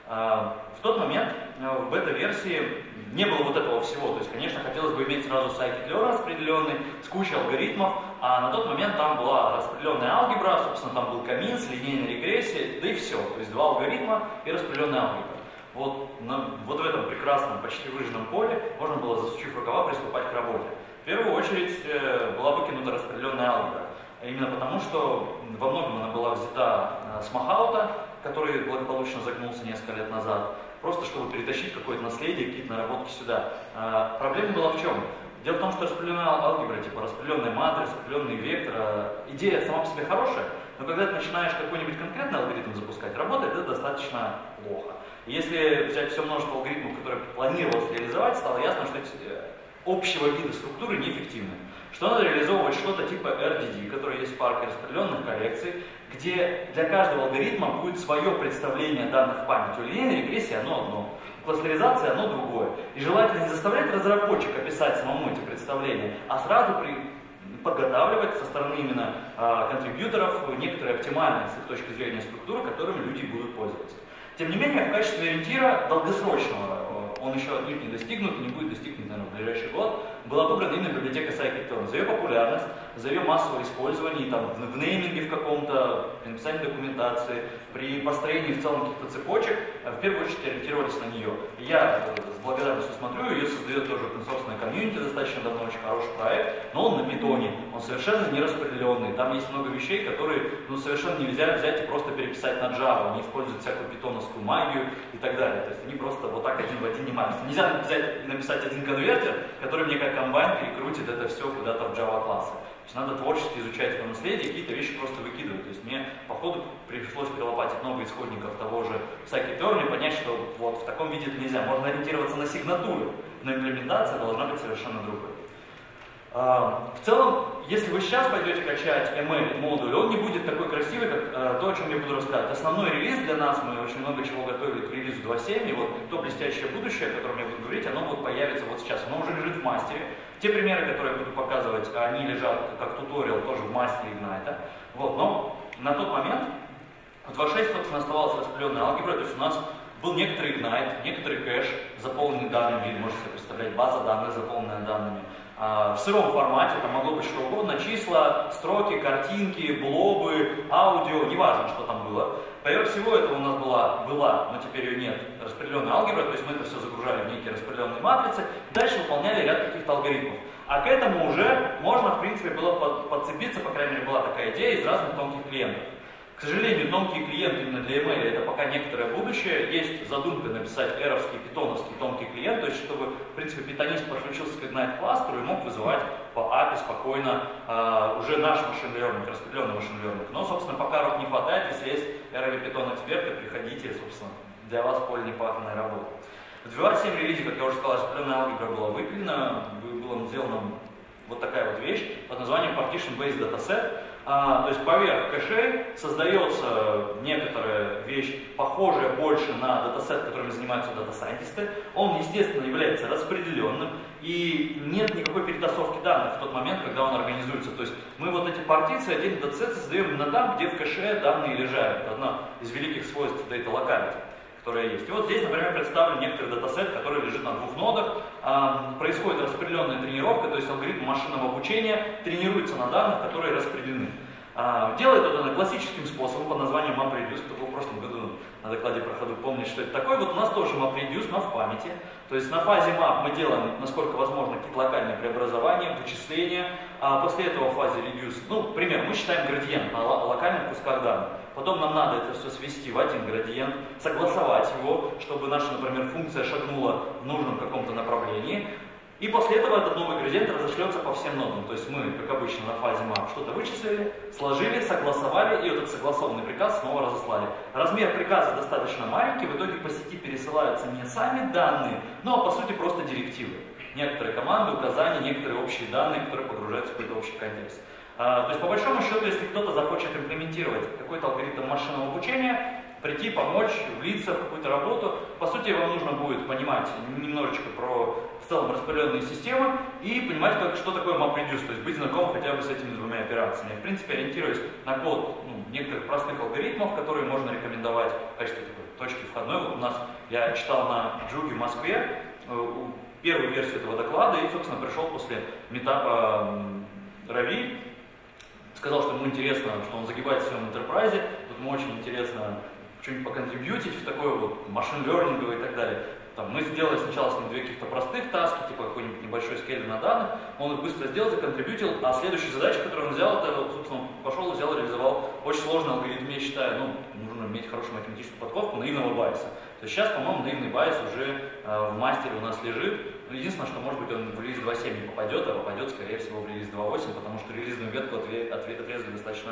В тот момент в бета-версии не было вот этого всего, то есть, конечно, хотелось бы иметь сразу scikit-learn распределенный с кучей алгоритмов, а на тот момент там была распределенная алгебра, собственно, там был каминс, линейная регрессия, да и все, то есть два алгоритма и распределенная алгебра. Вот, на, вот в этом прекрасном, почти выжженном поле можно было, засучив рукава, приступать к работе. В первую очередь была выкинута распределенная алгебра. Именно потому, что во многом она была взята с Махаута, который благополучно загнулся несколько лет назад, просто чтобы перетащить какое-то наследие, какие-то наработки сюда. А, проблема была в чем? Дело в том, что распределенная алгебра, типа распределенная матрица, распределенный вектор, идея сама по себе хорошая, но когда ты начинаешь какой-нибудь конкретный алгоритм запускать, работает это достаточно плохо. И если взять все множество алгоритмов, которые планировалось реализовать, стало ясно, что эти общего вида структуры неэффективны. Что надо реализовывать что-то типа эр ди ди, которое есть в парке распределенных коллекций, где для каждого алгоритма будет свое представление данных в памяти. У линейной регрессии оно одно, у кластеризации оно другое. И желательно не заставлять разработчика писать самому эти представления, а сразу при... подготавливать со стороны именно э, контрибьюторов некоторые оптимальные с их точки зрения структуры, которыми люди будут пользоваться. Тем не менее, в качестве ориентира долгосрочного, он еще отнюдь не достигнут и не будет достигнут, наверное, в ближайший год, была выбрана именно библиотека scikit-learn. За ее популярность, за ее массовое использование там, в, в нейминге в каком-то, при написании документации, при построении в целом каких-то цепочек, в первую очередь ориентировались на нее. И я с благодарностью смотрю, ее создает тоже open-source комьюнити, достаточно давно, очень хороший проект, но он на питоне, он совершенно не распределенный, там есть много вещей, которые ну, совершенно нельзя взять и просто переписать на Java, они используют всякую питоновскую магию и так далее, то есть они просто вот так один в один не матятся. Нельзя взять и написать один конвертер, который мне как комбайн перекрутит это все куда-то в Java классы. То есть надо творчески изучать это наследие, какие-то вещи просто выкидывать. То есть мне, по ходу, пришлось перелопатить много исходников того же scikit-learn и понять, что вот в таком виде это нельзя. Можно ориентироваться на сигнатуру, но имплементация должна быть совершенно другой. В целом, если вы сейчас пойдете качать эм эл-модуль, он не будет такой красивый, как э, то, о чем я буду рассказывать. Основной релиз для нас, мы очень много чего готовили к релизу два точка семь, и вот то блестящее будущее, о котором я буду говорить, оно вот появится вот сейчас. Оно уже лежит в мастере. Те примеры, которые я буду показывать, они лежат как туториал тоже в мастере Ignite. Вот, но на тот момент в два точка шесть, собственно, оставалась распределенная алгебра, то есть у нас был некоторый Ignite, некоторый кэш, заполненный данными, или можете себе представлять, база данных, заполненная данными. В сыром формате, там могло быть что угодно, числа, строки, картинки, блобы, аудио, неважно, что там было. Поверх всего этого у нас была, была, но теперь ее нет, распределенная алгебра, то есть мы это все загружали в некие распределенные матрицы, дальше выполняли ряд каких-то алгоритмов. А к этому уже можно, в принципе, было подцепиться, по крайней мере, была такая идея из разных тонких клиентов. К сожалению, тонкие клиенты именно для эм эл это пока некоторое будущее. Есть задумка написать эровский, питоновский тонкий клиент, то есть чтобы, в принципе, питонист подключился к Ignite кластеру и мог вызывать по эй пи ай спокойно э, уже наш машин learning, распределенный машин learning. Но, собственно, пока рук не хватает, если есть эр или питон эксперты, приходите, собственно, для вас поле непаханная работа. В два точка семь релизе, как я уже сказал, распределенная алгебра была выпилена, была сделана вот такая вот вещь под названием Partition Based Dataset. А, то есть поверх кэшей создается некоторая вещь, похожая больше на датасет, которыми занимаются дата-сайентисты. Он, естественно, является распределенным, и нет никакой перетасовки данных в тот момент, когда он организуется. То есть мы вот эти партиции, отдельный датасет создаем именно там, где в кэше данные лежат. Это одно из великих свойств Data Locality. которая есть. И вот здесь, например, представлен некоторый датасет, который лежит на двух нодах. Происходит распределенная тренировка, то есть алгоритм машинного обучения тренируется на данных, которые распределены. Делает это на классическим способом под названием MapReduce. Кто был в прошлом году на докладе про ходу помнит, что это такое. Вот у нас тоже MapReduce, но в памяти. То есть на фазе map мы делаем, насколько возможно, какие-то локальные преобразования, вычисления. А после этого в фазе reduce, ну, пример, мы считаем градиент на локальных кусках данных. Потом нам надо это все свести в один градиент, согласовать его, чтобы наша, например, функция шагнула в нужном каком-то направлении. И после этого этот новый градиент разошлется по всем нодам. То есть мы, как обычно, на фазе map что-то вычислили, сложили, согласовали, и этот согласованный приказ снова разослали. Размер приказа достаточно маленький, в итоге по сети пересылаются не сами данные, но, по сути, просто директивы. Некоторые команды, указания, некоторые общие данные, которые погружаются в какой-то общий контекст. А, то есть, по большому счету, если кто-то захочет имплементировать какой-то алгоритм машинного обучения, прийти, помочь, влиться в какую-то работу, по сути, вам нужно будет понимать немножечко про в целом распределенные системы и понимать, как, что такое MapReduce, то есть быть знакомым хотя бы с этими двумя операциями. В принципе, ориентируясь на код ну, некоторых простых алгоритмов, которые можно рекомендовать в качестве такой точки входной. Вот у нас, я читал на Джуге в Москве первую версию этого доклада и, собственно, пришел после метапа Рави, сказал, что ему интересно, что он загибает в своем enterprise, тут ему очень интересно что-нибудь поконтрибьютить в такое вот машин-лернинговое и так далее. Там, мы сделали сначала с ним две каких-то простых таски, типа какой-нибудь небольшой скейлер на данных, он их быстро сделал, законтрибьютил, а следующая задача, которую он взял, это, собственно, он пошел, взял, реализовал очень сложный алгоритм, я считаю, ну, нужно иметь хорошую математическую подковку наивного байса. То есть сейчас, по-моему, наивный байс уже э, в мастере у нас лежит. Единственное, что, может быть, он в релиз два точка семь не попадет, а попадет, скорее всего, в релиз два точка восемь, потому что релизную ветку отрезали достаточно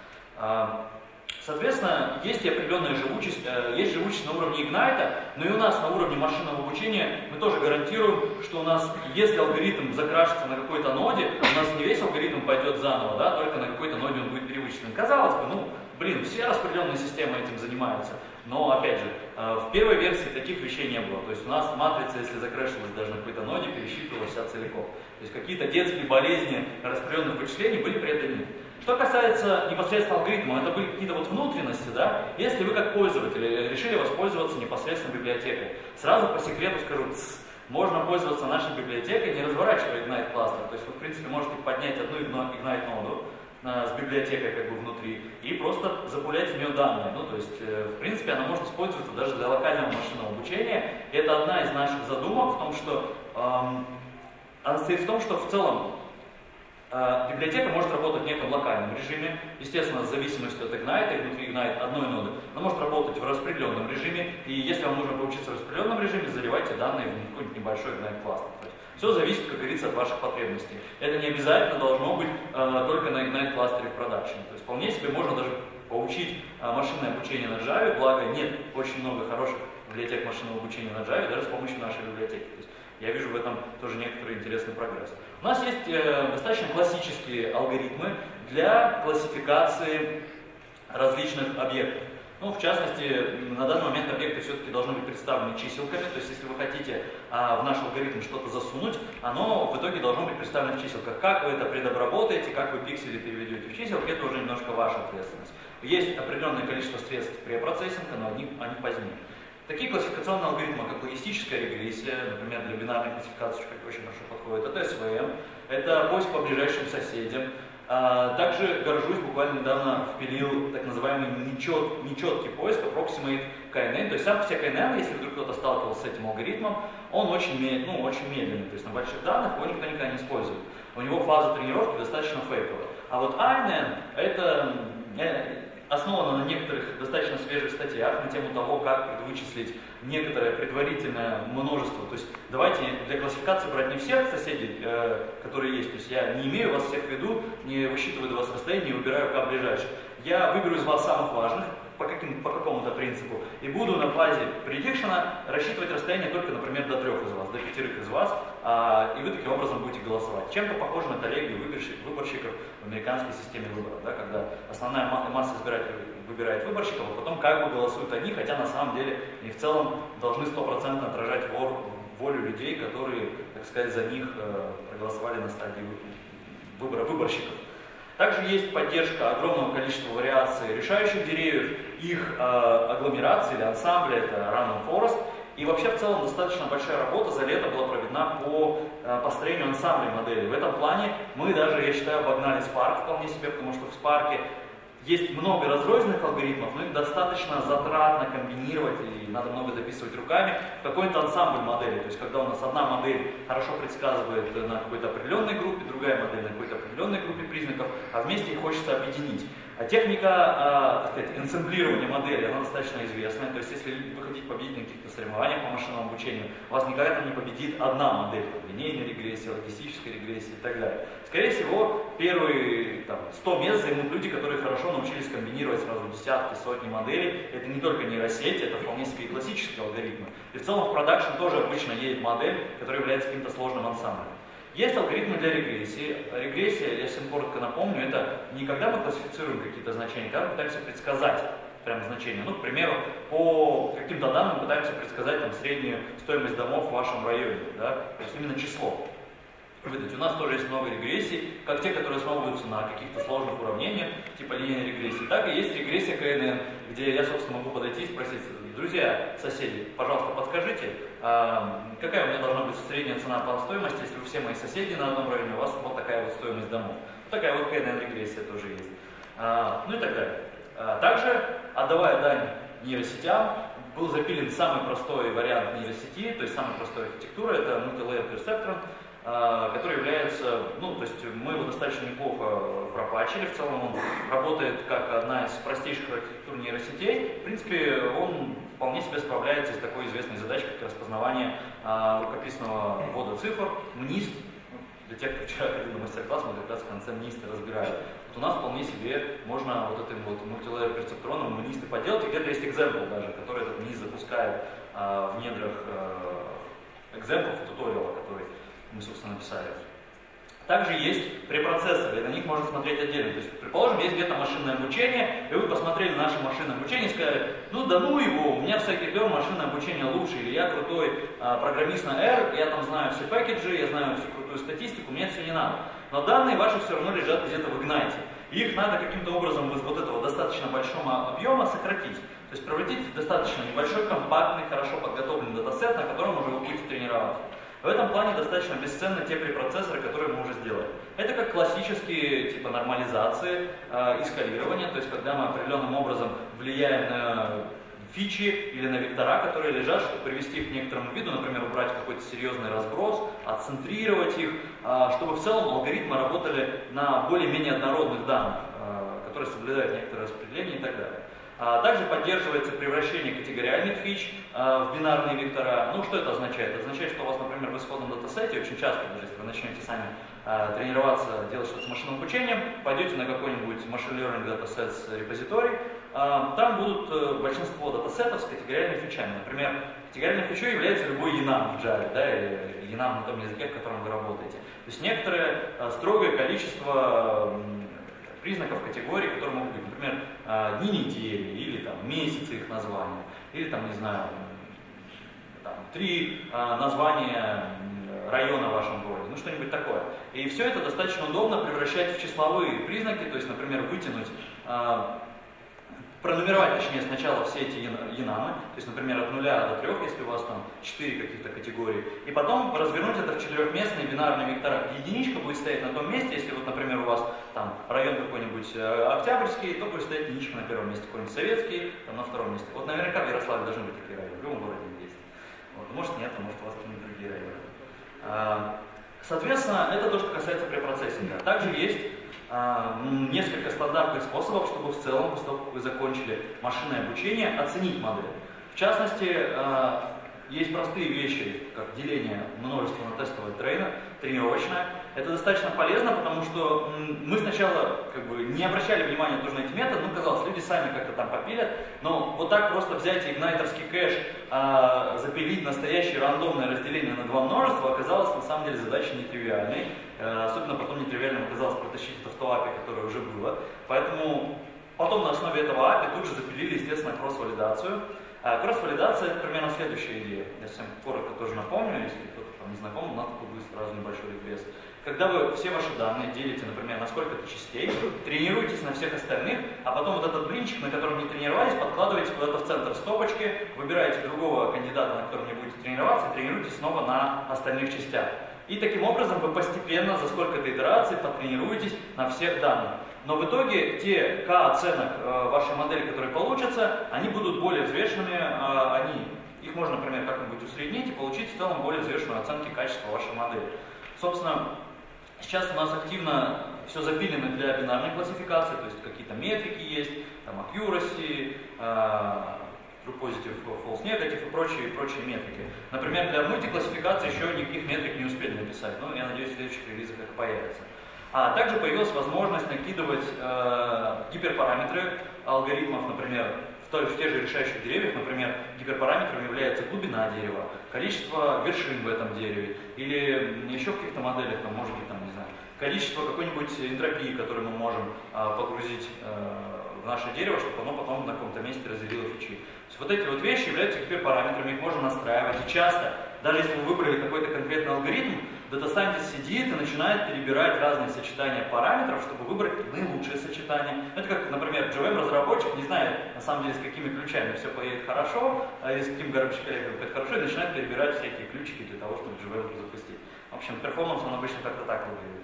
рано. Соответственно, есть и определенная живучесть, есть живучесть на уровне Ignite, но и у нас на уровне машинного обучения мы тоже гарантируем, что у нас, если алгоритм закрашится на какой-то ноде, у нас не весь алгоритм пойдет заново, да, только на какой-то ноде он будет перевычислен. Казалось бы, ну, блин, все распределенные системы этим занимаются, но, опять же, в первой версии таких вещей не было. То есть у нас матрица, если закрашилась даже на какой-то ноде, пересчитывалась вся целиком. То есть какие-то детские болезни распределенных вычислений были преодолены. Что касается непосредственно алгоритма, это были какие-то вот внутренности, да, если вы как пользователь решили воспользоваться непосредственно библиотекой, сразу по секрету скажу, можно пользоваться нашей библиотекой, не разворачивая Ignite кластер, то есть вы, в принципе, можете поднять одну Ignite ноду с библиотекой как бы внутри и просто запулять в нее данные, ну, то есть, в принципе, она может использоваться даже для локального машинного обучения, и это одна из наших задумок в том, что, эм, она состоит в том, что в целом Uh, библиотека может работать в неком локальном режиме, естественно, в зависимости от Ignite, и внутри Ignite одной ноды. Она может работать в распределенном режиме, и если вам нужно поучиться в распределенном режиме, заливайте данные в какой-нибудь небольшой Ignite кластер. Все зависит, как говорится, от ваших потребностей. Это не обязательно должно быть uh, только на Ignite кластере в продакшене. То есть вполне себе можно даже поучить uh, машинное обучение на Java, благо нет очень много хороших библиотек машинного обучения на Java, даже с помощью нашей библиотеки. То есть я вижу в этом тоже некоторый интересный прогресс. У нас есть э, достаточно классические алгоритмы для классификации различных объектов. Ну, в частности, на данный момент объекты все-таки должны быть представлены чиселками, то есть если вы хотите а, в наш алгоритм что-то засунуть, оно в итоге должно быть представлено в чиселках. Как вы это предобработаете, как вы пиксели переведете в чиселки, это уже немножко ваша ответственность. Есть определенное количество средств препроцессинга, но они, они позднее. Такие классификационные алгоритмы, как логистическая регрессия, например, для бинарной классификации очень хорошо подходит, это эс ви эм, это поиск по ближайшим соседям. А, также горжусь, буквально недавно впилил так называемый нечет, нечеткий поиск, approximate кей эн эн. То есть сам по себе кей эн эн, если вдруг кто-то сталкивался с этим алгоритмом, он очень, ну, очень медленный, то есть на больших данных его никто никогда не использует. У него фаза тренировки достаточно фейковая. А вот эй эн эн это основано на некоторых достаточно свежих статьях на тему того, как предвычислить некоторое предварительное множество. То есть давайте для классификации брать не всех соседей, э, которые есть. То есть я не имею вас всех в виду, не высчитываю до вас расстояние, не выбираю к ближайших. Я выберу из вас самых важных по, каким, по какому-то принципу и буду на базе предикшена рассчитывать расстояние только, например, до трех из вас, до пятерых из вас, а, и вы таким образом будете голосовать. Чем-то похоже на коллегию выборщиков, выборщиков в американской системе выборов, да, когда основная масса избирателей выбирает выборщиков, а потом как бы голосуют они, хотя на самом деле они в целом должны стопроцентно отражать волю людей, которые, так сказать, за них э, проголосовали на стадии выбора выборщиков. Также есть поддержка огромного количества вариаций решающих деревьев. их э, агломерации или ансамбля, это Random Forest. И вообще в целом достаточно большая работа за лето была проведена по э, построению ансамблей моделей. В этом плане мы даже, я считаю, обогнали Spark вполне себе, потому что в Spark есть много разрозненных алгоритмов, но их достаточно затратно комбинировать, и надо много записывать руками в какой-то ансамбль модели. То есть когда у нас одна модель хорошо предсказывает на какой-то определенной группе, другая модель на какой-то определенной группе признаков, а вместе их хочется объединить. А техника, э, так сказать, энсемблирования модели, она достаточно известная. То есть если вы хотите победить на каких-то соревнованиях по машинному обучению, у вас никогда там не победит одна модель, линейной регрессии, логистической регрессии и так далее. Скорее всего, первые там, сто мест займут люди, которые хорошо научились комбинировать сразу десятки, сотни моделей. Это не только нейросети, это вполне себе и классические алгоритмы. И в целом в продакшн тоже обычно едет модель, которая является каким-то сложным ансамблем. Есть алгоритмы для регрессии. Регрессия, если коротко напомню, это не когда мы классифицируем какие-то значения, когда мы пытаемся предсказать прям значения. Ну, к примеру, по каким-то данным пытаемся предсказать там, среднюю стоимость домов в вашем районе. Да? То есть именно число выдать. У нас тоже есть много регрессий, как те, которые основываются на каких-то сложных уравнениях, типа линейной регрессии, так и есть регрессия ка эн эн, где я, собственно, могу подойти и спросить: друзья, соседи, пожалуйста, подскажите, а, какая у меня должна быть средняя цена по стоимости, если вы все мои соседи на одном районе, у вас вот такая вот стоимость домов. Вот такая вот ка эн эн регрессия тоже есть. А, ну и так далее. А, также, отдавая дань нейросетям, был запилен самый простой вариант нейросети, то есть самая простая архитектура, это Multi-Layer Perceptron, который является, ну, то есть мы его достаточно неплохо пропатчили, в целом он работает как одна из простейших архитектур нейросетей. В принципе, он вполне себе справляется с такой известной задачей, как распознавание а, рукописного ввода цифр, мнист. Для тех, кто вчера ходил на мастер-класс, мы как раз в конце мнисты разбирали. Вот у нас вполне себе можно вот этим вот мультилейер перцептроном мнисты поделать, и где-то есть экземпл даже, который этот мнист запускает а, в недрах экземплов туториала, который мы, собственно, написали. Также есть препроцессоры, и на них можно смотреть отдельно. То есть, предположим, есть где-то машинное обучение, и вы посмотрели наше машинное обучение и сказали: ну да ну его, у меня в scikit-learn машинное обучение лучше, или я крутой а, программист на R, я там знаю все пэкэджи, я знаю всю крутую статистику, мне это все не надо. Но данные ваши все равно лежат где-то в Ignite. И их надо каким-то образом из вот этого достаточно большого объема сократить. То есть превратить в достаточно небольшой, компактный, хорошо подготовленный датасет, на котором уже вы будете тренироваться. В этом плане достаточно бесценны те препроцессоры, которые мы уже сделали. Это как классические типа нормализации э, и скалирования, то есть когда мы определенным образом влияем на фичи или на вектора, которые лежат, чтобы привести их к некоторому виду, например, убрать какой-то серьезный разброс, отцентрировать их, э, чтобы в целом алгоритмы работали на более-менее однородных данных, э, которые соблюдают некоторое распределение и так далее. Также поддерживается превращение категориальных фич в бинарные вектора. Ну, что это означает? Это означает, что у вас, например, в исходном датасете очень часто, даже если вы начнете сами тренироваться, делать что-то с машинным обучением, пойдете на какой-нибудь machine learning датасет с репозиторий, там будут большинство датасетов с категориальными фичами. Например, категориальной фичой является любой enum в Java, да, или enum на том языке, в котором вы работаете. То есть некоторое строгое количество признаков категорий, которые могут быть, например, дни недели, или там, месяцы их названия, или там, не знаю, там, три названия района в вашем городе, ну что-нибудь такое. И все это достаточно удобно превращать в числовые признаки, то есть, например, вытянуть, пронумеровать, точнее, сначала все эти енамы, то есть, например, от нуля до трех, если у вас там четыре каких-то категории, и потом развернуть это в четырехместные бинарные вектора. Единичка будет стоять на том месте, если вот, например, у вас там район какой-нибудь Октябрьский, то будет стоять единичка на первом месте, какой-нибудь Советский, там на втором месте. Вот наверняка в Ярославле должны быть такие районы, в любом городе есть. Вот. Может нет, а может у вас какие-нибудь другие районы. Соответственно, это то, что касается препроцессинга. Также есть несколько стандартных способов, чтобы в целом, после того, как вы закончили машинное обучение, оценить модель. В частности, есть простые вещи, как деление множества на тестовое трейна, тренировочное. Это достаточно полезно, потому что мы сначала как бы не обращали внимания тоже на эти методы, ну, казалось, люди сами как-то там попилят, но вот так просто взять игнайтерский кэш, а, запилить настоящее рандомное разделение на два множества, оказалось на самом деле задачей нетривиальной. Особенно потом нетривиальным оказалось протащить это в то эй пи ай, которое уже было. Поэтому потом на основе этого эй пи ай тут же запилили, естественно, кросс-валидацию. Кросс-валидация — это примерно следующая идея. Я всем коротко тоже напомню, если кто-то там не знаком, у нас такой будет сразу небольшой регресс. когда вы все ваши данные делите, например, на сколько-то частей, тренируетесь на всех остальных, а потом вот этот блинчик, на котором не тренировались, подкладываете куда-то в центр стопочки, выбираете другого кандидата, на котором не будете тренироваться, и тренируетесь снова на остальных частях. И таким образом вы постепенно за сколько-то итераций потренируетесь на всех данных. Но в итоге те К-оценок э, вашей модели, которые получатся, они будут более взвешенными, э, они, их можно, например, как-нибудь усреднить и получить в целом более взвешенную оценку качества вашей модели. Собственно, сейчас у нас активно все запилено для бинарной классификации, то есть какие-то метрики есть, там accuracy, э, true positive, false negative и прочие, и прочие метрики. Например, для мультиклассификации еще никаких метрик не успели написать, но я надеюсь, в следующих релизах это появится. А также появилась возможность накидывать э, гиперпараметры алгоритмов, например, в, той, в тех же решающих деревьях, например, гиперпараметром является глубина дерева, количество вершин в этом дереве, или еще в каких-то моделях, там, может быть, там, не знаю, количество какой-нибудь энтропии, которую мы можем э, погрузить э, в наше дерево, чтобы оно потом на каком-то месте разделило фичи. То есть вот эти вот вещи являются гиперпараметрами, их можно настраивать, и часто, даже если вы выбрали какой-то конкретный алгоритм, Data Scientist сидит и начинает перебирать разные сочетания параметров, чтобы выбрать наилучшее сочетание. Это как, например, джей ви эм-разработчик не знает, на самом деле, с какими ключами все поедет хорошо, а с каким garbage collector поедет хорошо, и начинает перебирать всякие ключики для того, чтобы джей ви эм запустить. В общем, перформанс он обычно как-то так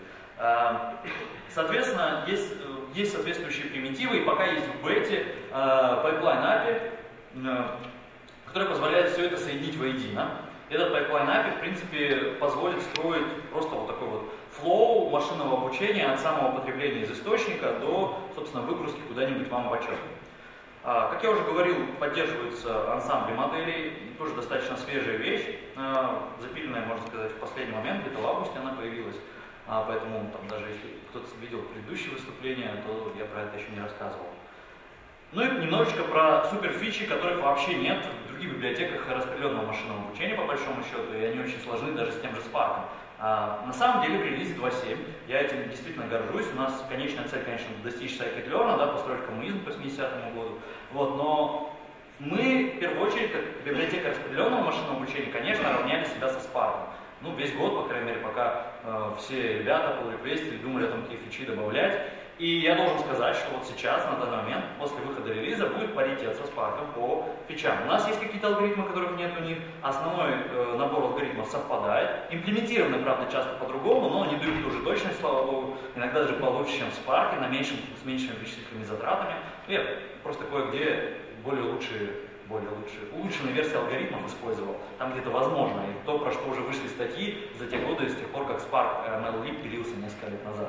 выглядит. Соответственно, есть, есть соответствующие примитивы, и пока есть в бете pipeline эй пи ай, который позволяет все это соединить воедино. Этот pipeline эй пи ай, в принципе, позволит строить просто вот такой вот флоу машинного обучения от самого потребления из источника до, собственно, выгрузки куда-нибудь вам в отчет. А, как я уже говорил, поддерживаются ансамбли моделей, тоже достаточно свежая вещь, а, запиленная, можно сказать, в последний момент, где-то в августе она появилась, а, поэтому там, даже если кто-то видел предыдущие выступления, то я про это еще не рассказывал. Ну и немножечко про суперфичи, которых вообще нет в других библиотеках распределенного машинного обучения, по большому счету, и они очень сложны даже с тем же Spark. А, на самом деле в релизе два точка семь я этим действительно горжусь. У нас конечная цель, конечно, достичь scikit-learn, да, построить коммунизм к восьмидесятому году. Вот, но мы, в первую очередь, как библиотека распределенного машинного обучения, конечно, равняли себя со Spark. Ну, весь год, по крайней мере, пока э, все ребята pull-реквестили, думали о том, какие фичи добавлять. И я должен сказать, что вот сейчас, на данный момент, после выхода релиза, будет паритет со Spark по фичам. У нас есть какие-то алгоритмы, которых нет у них, основной э, набор алгоритмов совпадает. Имплементированы, правда, часто по-другому, но они дают ту же точность, слава богу, иногда даже получше, чем в Spark, на меньшем, с меньшими вычислительными затратами. Я просто кое-где более лучшие, более лучшие, улучшенные версии алгоритмов использовал, там где-то возможно. И то, про что уже вышли статьи за те годы, с тех пор, как Spark эм эл Lib пилился несколько лет назад.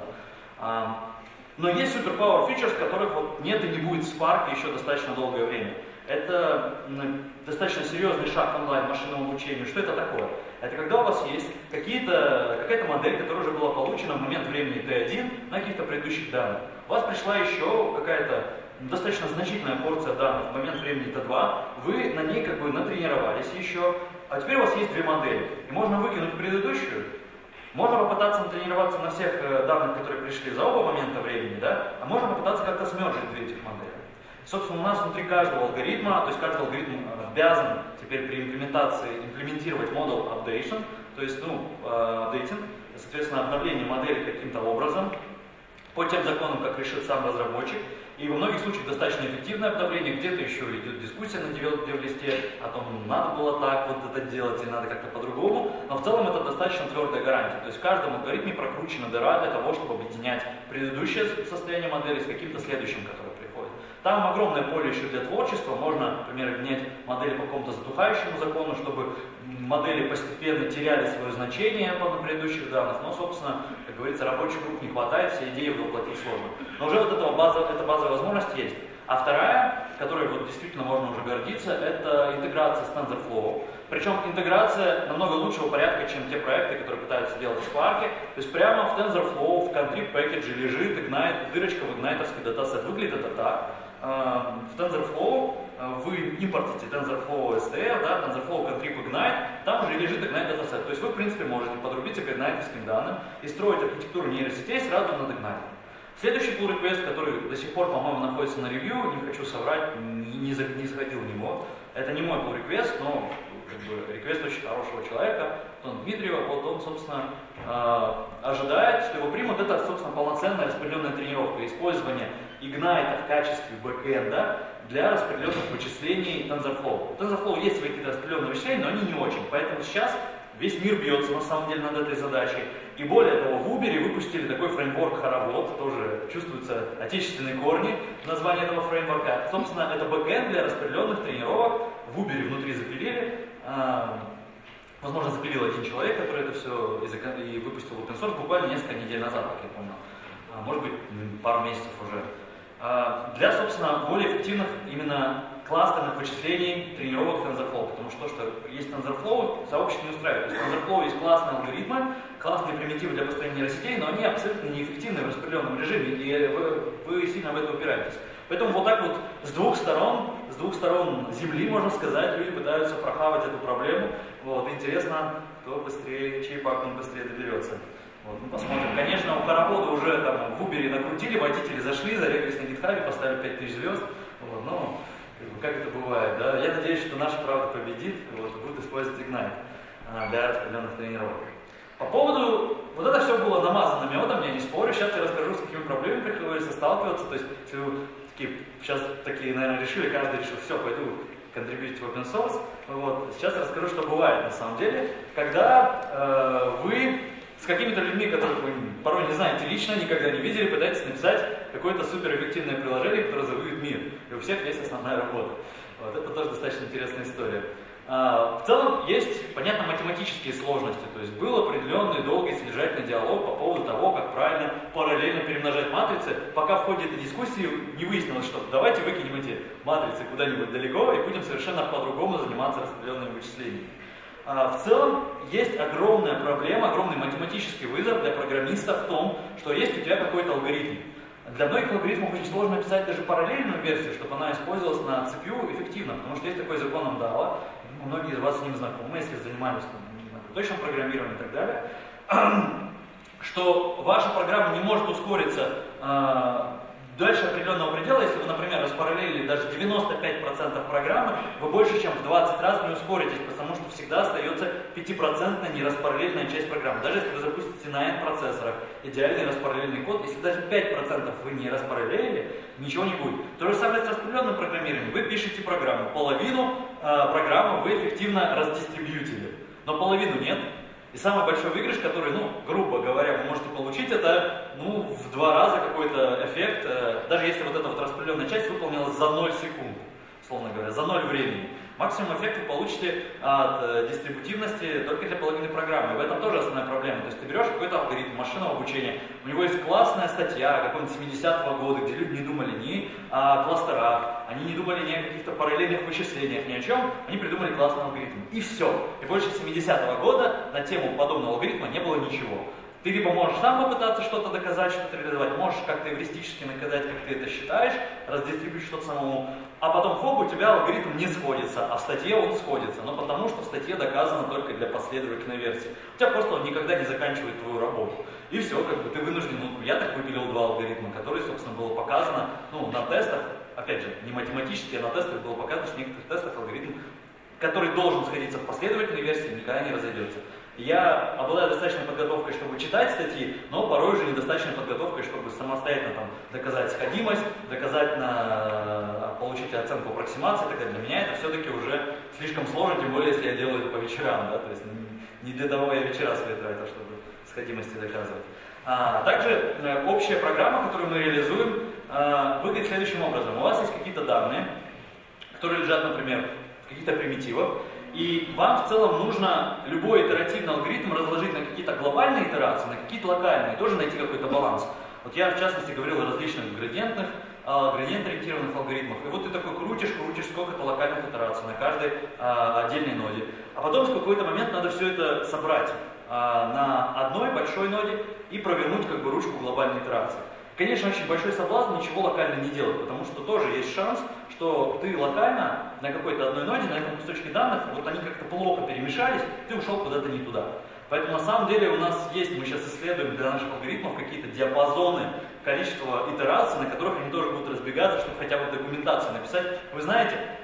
Но есть superpower features, которых вот нет и не будет в Spark еще достаточно долгое время. Это достаточно серьезный шаг онлайн машинному обучению. Что это такое? Это когда у вас есть какая-то модель, которая уже была получена в момент времени Т один на каких-то предыдущих данных. У вас пришла еще какая-то достаточно значительная порция данных в момент времени Т два, вы на ней как бы натренировались еще, а теперь у вас есть две модели. И можно выкинуть предыдущую. Можно попытаться натренироваться на всех данных, которые пришли за оба момента времени, да? А можно попытаться как-то смержить две этих модели. Собственно, у нас внутри каждого алгоритма, то есть каждый алгоритм обязан теперь при имплементации имплементировать model updation, то есть, ну, апдейтинг, соответственно, обновление модели каким-то образом, по тем законам, как решит сам разработчик. И во многих случаях достаточно эффективное обновление, где-то еще идет дискуссия на дев-листе о том, надо было так вот это делать или надо как-то по-другому, но в целом это достаточно твердая гарантия. То есть в каждом алгоритме прокручена дыра для того, чтобы объединять предыдущее состояние модели с каким-то следующим, которое приходит. Там огромное поле еще для творчества, можно, например, объединять модели по какому-то затухающему закону, чтобы модели постепенно теряли свое значение по предыдущих данных, но, собственно, как говорится, рабочих рук не хватает, все идеи воплотить сложно. Но уже вот этого база, эта базовая возможность есть. А вторая, которой вот действительно можно уже гордиться, это интеграция с TensorFlow. Причем интеграция намного лучшего порядка, чем те проекты, которые пытаются делать в Spark. То есть прямо в TensorFlow, в контриб пэкэдже лежит Ignite, дырочка в игнайтовский датасет. Выглядит это так. В TensorFlow вы импортите TensorFlow эс ти эр, да, TensorFlow Contrib Ignite, там уже лежит Ignite датасет. То есть вы, в принципе, можете подрубиться к игнайтовским данным и строить архитектуру нейросетей сразу над Ignite. Следующий pull request, который до сих пор, по-моему, находится на ревью, не хочу соврать, не, не, не сходил в него. Это не мой pull request, но как бы реквест очень хорошего человека, Антона Дмитриева, вот он, собственно, э, ожидает, что его примут. Это, собственно, полноценная распределенная тренировка, использование Ignite в качестве бэкэнда для распределенных вычислений TensorFlow. У TensorFlow есть свои какие-то распределенные вычисления, но они не очень, поэтому сейчас весь мир бьется на самом деле над этой задачей. И более того, в Uber выпустили такой фреймворк Хоровод, тоже чувствуются отечественные корни в названии этого фреймворка. Собственно, это бэкэнд для распределенных тренировок. В Uber внутри запилили. Возможно, запилил один человек, который это все и выпустил в open source буквально несколько недель назад, как я понял. Может быть, пару месяцев уже. Для, собственно, более эффективных именно кластерных вычислений тренировок TensorFlow, потому что то, что есть TensorFlow, сообщество не устраивает. То есть TensorFlow есть классные алгоритмы, классные примитивы для построения нейросетей, но они абсолютно неэффективны в распределенном режиме, и вы, вы сильно в это упираетесь. Поэтому вот так вот с двух сторон, с двух сторон земли, можно сказать, люди пытаются прохавать эту проблему. Вот, интересно, кто быстрее, чей пак он быстрее доберется. Вот, ну посмотрим. Конечно, у Хоровода уже там в Uber накрутили, водители зашли, зарегались на гитхабе, поставили пять тысяч звезд. Вот, ну, как это бывает, да? Я надеюсь, что наша правда победит, вот, и будет использовать Ignite а, для распределенных тренировок. По поводу, вот это все было намазано медом, я не спорю, сейчас я расскажу, с какими проблемами приходится сталкиваться, то есть, если вы такие, сейчас такие, наверное, решили, каждый решил, все, пойду контрибьютить в open source, вот, сейчас расскажу, что бывает на самом деле, когда э, вы с какими-то людьми, которых вы порой не знаете лично, никогда не видели, пытаетесь написать какое-то суперэффективное приложение, которое завоюет мир. И у всех есть основная работа. Вот, это тоже достаточно интересная история. А, в целом есть, понятно, математические сложности. То есть был определенный долгий содержательный диалог по поводу того, как правильно параллельно перемножать матрицы, пока в ходе этой дискуссии не выяснилось, что давайте выкинем эти матрицы куда-нибудь далеко и будем совершенно по-другому заниматься распределенными вычислениями. В целом, есть огромная проблема, огромный математический вызов для программиста в том, что есть у тебя какой-то алгоритм. Для многих алгоритмов очень сложно написать даже параллельную версию, чтобы она использовалась на си пи ю эффективно, потому что есть такой закон Амдала, многие из вас с ним знакомы, если занимались точным программированием и так далее, что ваша программа не может ускориться дальше определенного предела. Если вы, например, распараллелили даже девяносто пять процентов программы, вы больше чем в двадцать раз не ускоритесь, потому что всегда остается пятипроцентная нераспараллельная часть программы. Даже если вы запустите на N процессорах идеальный распараллельный код, если даже пять процентов вы не распараллелили, ничего не будет. То же самое с распределенным программированием. Вы пишете программу, половину э, программы вы эффективно раздистрибьютили, но половину нет. И самый большой выигрыш, который, ну, грубо говоря, вы можете получить, это, ну, в два раза какой-то эффект, э, даже если вот эта вот распределенная часть выполнилась за ноль секунд, условно говоря, за ноль времени. Максимум эффект вы получите от э, дистрибутивности только для половины программы. В этом тоже основная проблема. То есть ты берешь какой-то алгоритм машинного обучения, у него есть классная статья какого-нибудь семидесятого года, где люди не думали ни о кластерах, они не думали ни о каких-то параллельных вычислениях, ни о чем, они придумали классный алгоритм. И все. И больше семидесятого года на тему подобного алгоритма не было ничего. Ты либо можешь сам попытаться что-то доказать, что-то реализовать, можешь как-то эвристически наказать, как ты это считаешь, раздистрибьютить что-то самому, а потом хоп, у тебя алгоритм не сходится, а в статье он сходится, но потому что в статье доказано только для последовательной версии. У тебя просто он никогда не заканчивает твою работу. И все, как бы ты вынужден, ну, я так выпилил два алгоритма, которые, собственно, было показано, ну, на тестах, опять же, не математически, а на тестах было показано, что в некоторых тестах алгоритм, который должен сходиться в последовательной версии, никогда не разойдется. Я обладаю достаточной подготовкой, чтобы читать статьи, но порой уже недостаточной подготовкой, чтобы самостоятельно там, доказать сходимость, доказать, на, получить оценку аппроксимации и так далее. Для меня это все-таки уже слишком сложно, тем более, если я делаю это по вечерам. Да? То есть не для того я вечера светаю, это чтобы сходимости доказывать. А, также общая программа, которую мы реализуем, а, выглядит следующим образом. У вас есть какие-то данные, которые лежат, например, в каких-то примитивах, и вам в целом нужно любой итеративный алгоритм разложить на какие-то глобальные итерации, на какие-то локальные, тоже найти какой-то баланс. Вот я в частности говорил о различных градиентных, градиент-ориентированных алгоритмах. И вот ты такой крутишь, крутишь сколько-то локальных итераций на каждой а, отдельной ноде. А потом в какой-то момент надо все это собрать а, на одной большой ноде и провернуть как бы ручку глобальной итерации. Конечно, очень большой соблазн ничего локально не делать, потому что тоже есть шанс, что ты локально на какой-то одной ноде, на этом кусочке данных, вот они как-то плохо перемешались, ты ушел куда-то не туда. Поэтому на самом деле у нас есть, мы сейчас исследуем для наших алгоритмов какие-то диапазоны количества итераций, на которых они тоже будут разбегаться, чтобы хотя бы в документации написать. Вы знаете, там,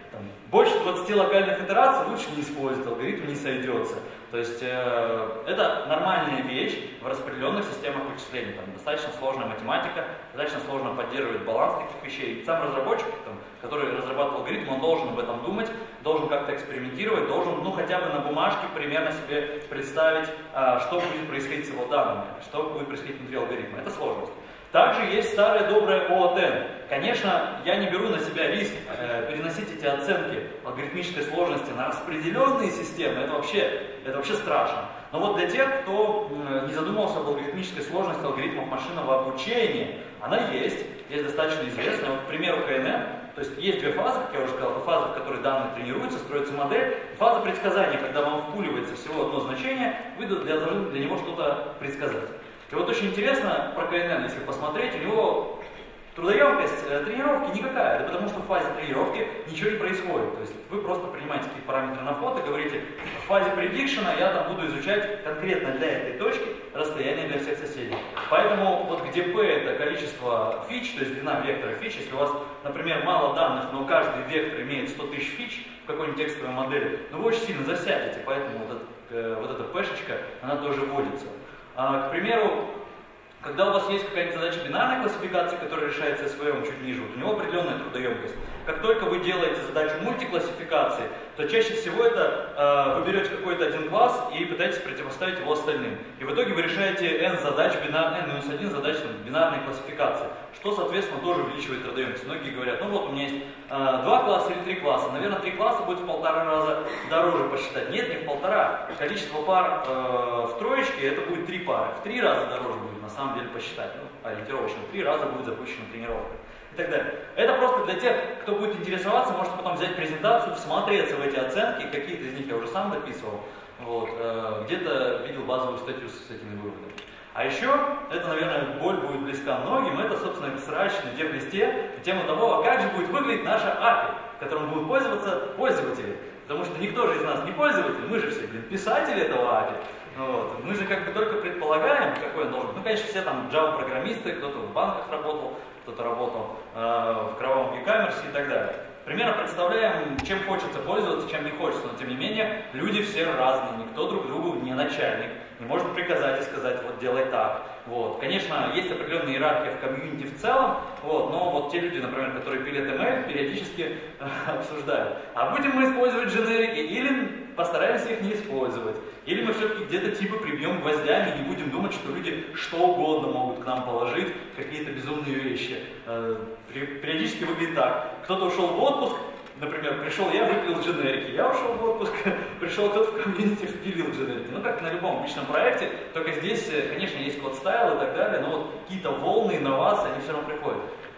Больше двадцати локальных итераций лучше не использовать, алгоритм не сойдется. То есть э, это нормальная вещь в распределенных системах вычислений. Там достаточно сложная математика, достаточно сложно поддерживать баланс таких вещей. Сам разработчик, там, который разрабатывал алгоритм, он должен об этом думать, должен как-то экспериментировать, должен ну, хотя бы на бумажке примерно себе представить, э, что будет происходить с его данными, что будет происходить внутри алгоритма. Это сложность. Также есть старая добрая о тэ эн. Конечно, я не беру на себя риск э, переносить эти оценки алгоритмической сложности на распределенные системы. Это вообще, это вообще страшно. Но вот для тех, кто э, не задумывался об алгоритмической сложности алгоритмов машинного обучения, она есть, есть достаточно известная. Вот, к примеру, ка эн эн. То есть есть две фазы, как я уже сказал, это фаза, в которой данные тренируются, строится модель, и фаза предсказания, когда вам впуливается всего одно значение, вы должны для него что-то предсказать. И вот очень интересно про ка эн эн, если посмотреть, у него трудоемкость э, тренировки никакая, это потому что в фазе тренировки ничего не происходит. То есть вы просто принимаете какие-то параметры на вход и говорите, в фазе предикшена я там буду изучать конкретно для этой точки расстояние для всех соседей. Поэтому вот где p это количество фич, то есть длина вектора фич, если у вас, например, мало данных, но каждый вектор имеет сто тысяч фич в какой-нибудь текстовой модели, ну вы очень сильно засядете, поэтому вот, этот, э, вот эта p-шечка, она тоже вводится. А, к примеру, когда у вас есть какая-нибудь задача бинарной классификации, которая решается эс вэ эм чуть ниже, вот у него определенная трудоемкость. Как только вы делаете задачу мультиклассификации, то чаще всего это э, вы берете какой-то один класс и пытаетесь противоставить его остальным. И в итоге вы решаете n задач, бинар, n минус один задач там, бинарной классификации, что, соответственно, тоже увеличивает трудоемкость. Многие говорят, ну вот у меня есть э, два класса или три класса, наверное, три класса будет в полтора раза дороже посчитать. Нет, не в полтора. Количество пар э, в троечке это будет три пары. В три раза дороже будет на самом деле посчитать. Ну, ориентировочно в три раза будет запущена тренировка. И так далее. Это просто для тех, кто будет интересоваться, можете потом взять презентацию, всмотреться в эти оценки, какие-то из них я уже сам дописывал, вот, э, где-то видел базовую статью с этими выводами. А еще, это, наверное, боль будет близка многим, это, собственно, срач на дев-листе, тему того, а как же будет выглядеть наша эй пи ай, которым будут пользоваться пользователи. Потому что никто же из нас не пользователь, мы же все, блин, писатели этого эй пи ай. Вот. Мы же как бы только предполагаем, какой он должен быть. Ну, конечно, все там Java-программисты, кто-то в банках работал, кто-то работал э, в кровавом e-commerce и так далее. Примерно представляем, чем хочется пользоваться, чем не хочется, но тем не менее люди все разные, никто друг другу не начальник, не может приказать и сказать, вот делай так. Вот. Конечно, есть определенная иерархия в комьюнити в целом, вот, но вот те люди, например, которые пилят эм эл, периодически э, обсуждают, а будем мы использовать дженерики или постараемся их не использовать, или мы все-таки где-то типа прибьем гвоздями и не будем думать, что люди что угодно могут к нам положить, какие-то безумные вещи. Э, периодически выглядит так, кто-то ушел в отпуск, например, пришел я, выпилил дженерики, я ушел в отпуск, пришел кто-то в комьюнити, впилил дженерики. Ну, как на любом обычном проекте, только здесь, конечно, есть код стайл и так далее, но вот какие-то волны, инновации, они все равно приходят.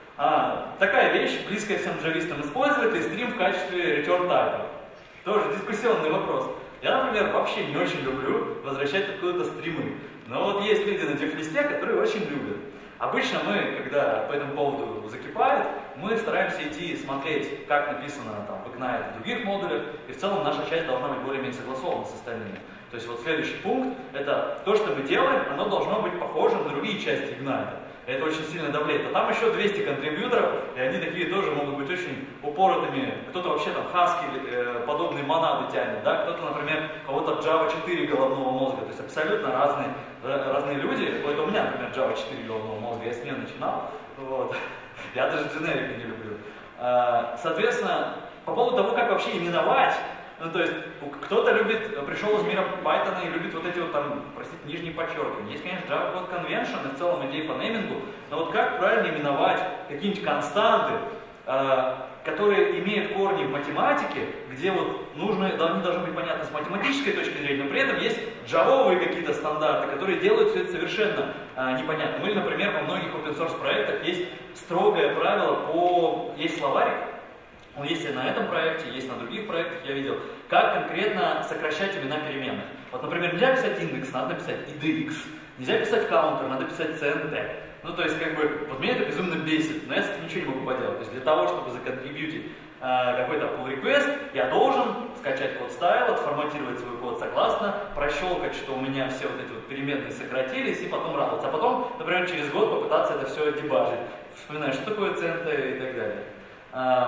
А, такая вещь, близкая всем джавистам, использовать ли стрим в качестве return type? Тоже дискуссионный вопрос. Я, например, вообще не очень люблю возвращать откуда-то стримы. Но вот есть люди на дев-листе, которые очень любят. Обычно мы, когда по этому поводу закипает, мы стараемся идти смотреть, как написано там, в Ignite в других модулях, и в целом наша часть должна быть более-менее согласована с остальными. То есть вот следующий пункт, это то, что мы делаем, оно должно быть похоже на другие части Ignite. Это очень сильно давлеет. А там еще двести контрибьюторов, и они такие тоже могут быть очень упоротыми. Кто-то вообще там хаски э, подобные монады тянет, да? Кто-то, например, кого-то джава четыре головного мозга. То есть абсолютно разные, разные люди. Вот у меня, например, джава четыре головного мозга, я с нее начинал. Вот. Я даже дженерика не люблю. Соответственно, по поводу того, как вообще именовать, ну, то есть, кто-то любит, пришел из мира Python и любит вот эти вот там, простите, нижние подчеркивания. Есть, конечно, Java Code Convention и в целом идеи по неймингу, но вот как правильно именовать какие-нибудь константы, э, которые имеют корни в математике, где вот нужно, они должны быть понятны с математической точки зрения, но при этом есть джавовые какие-то стандарты, которые делают все это совершенно э, непонятно. Ну или, например, во многих open source проектах есть строгое правило по... есть словарик, он есть и на этом проекте, есть на других проектах, я видел, как конкретно сокращать имена переменных. Вот, например, нельзя писать индекс, надо писать ай ди икс, нельзя писать counter, надо писать си эн ти. Ну, то есть, как бы, вот меня это безумно бесит, но я с этим ничего не могу поделать. То есть, для того, чтобы законтрибьютить э, какой-то pull request, я должен скачать код style, отформатировать свой код согласно, прощелкать, что у меня все вот эти вот переменные сократились, и потом радоваться. А потом, например, через год попытаться это все дебажить, вспоминая, что такое си эн ти и так далее.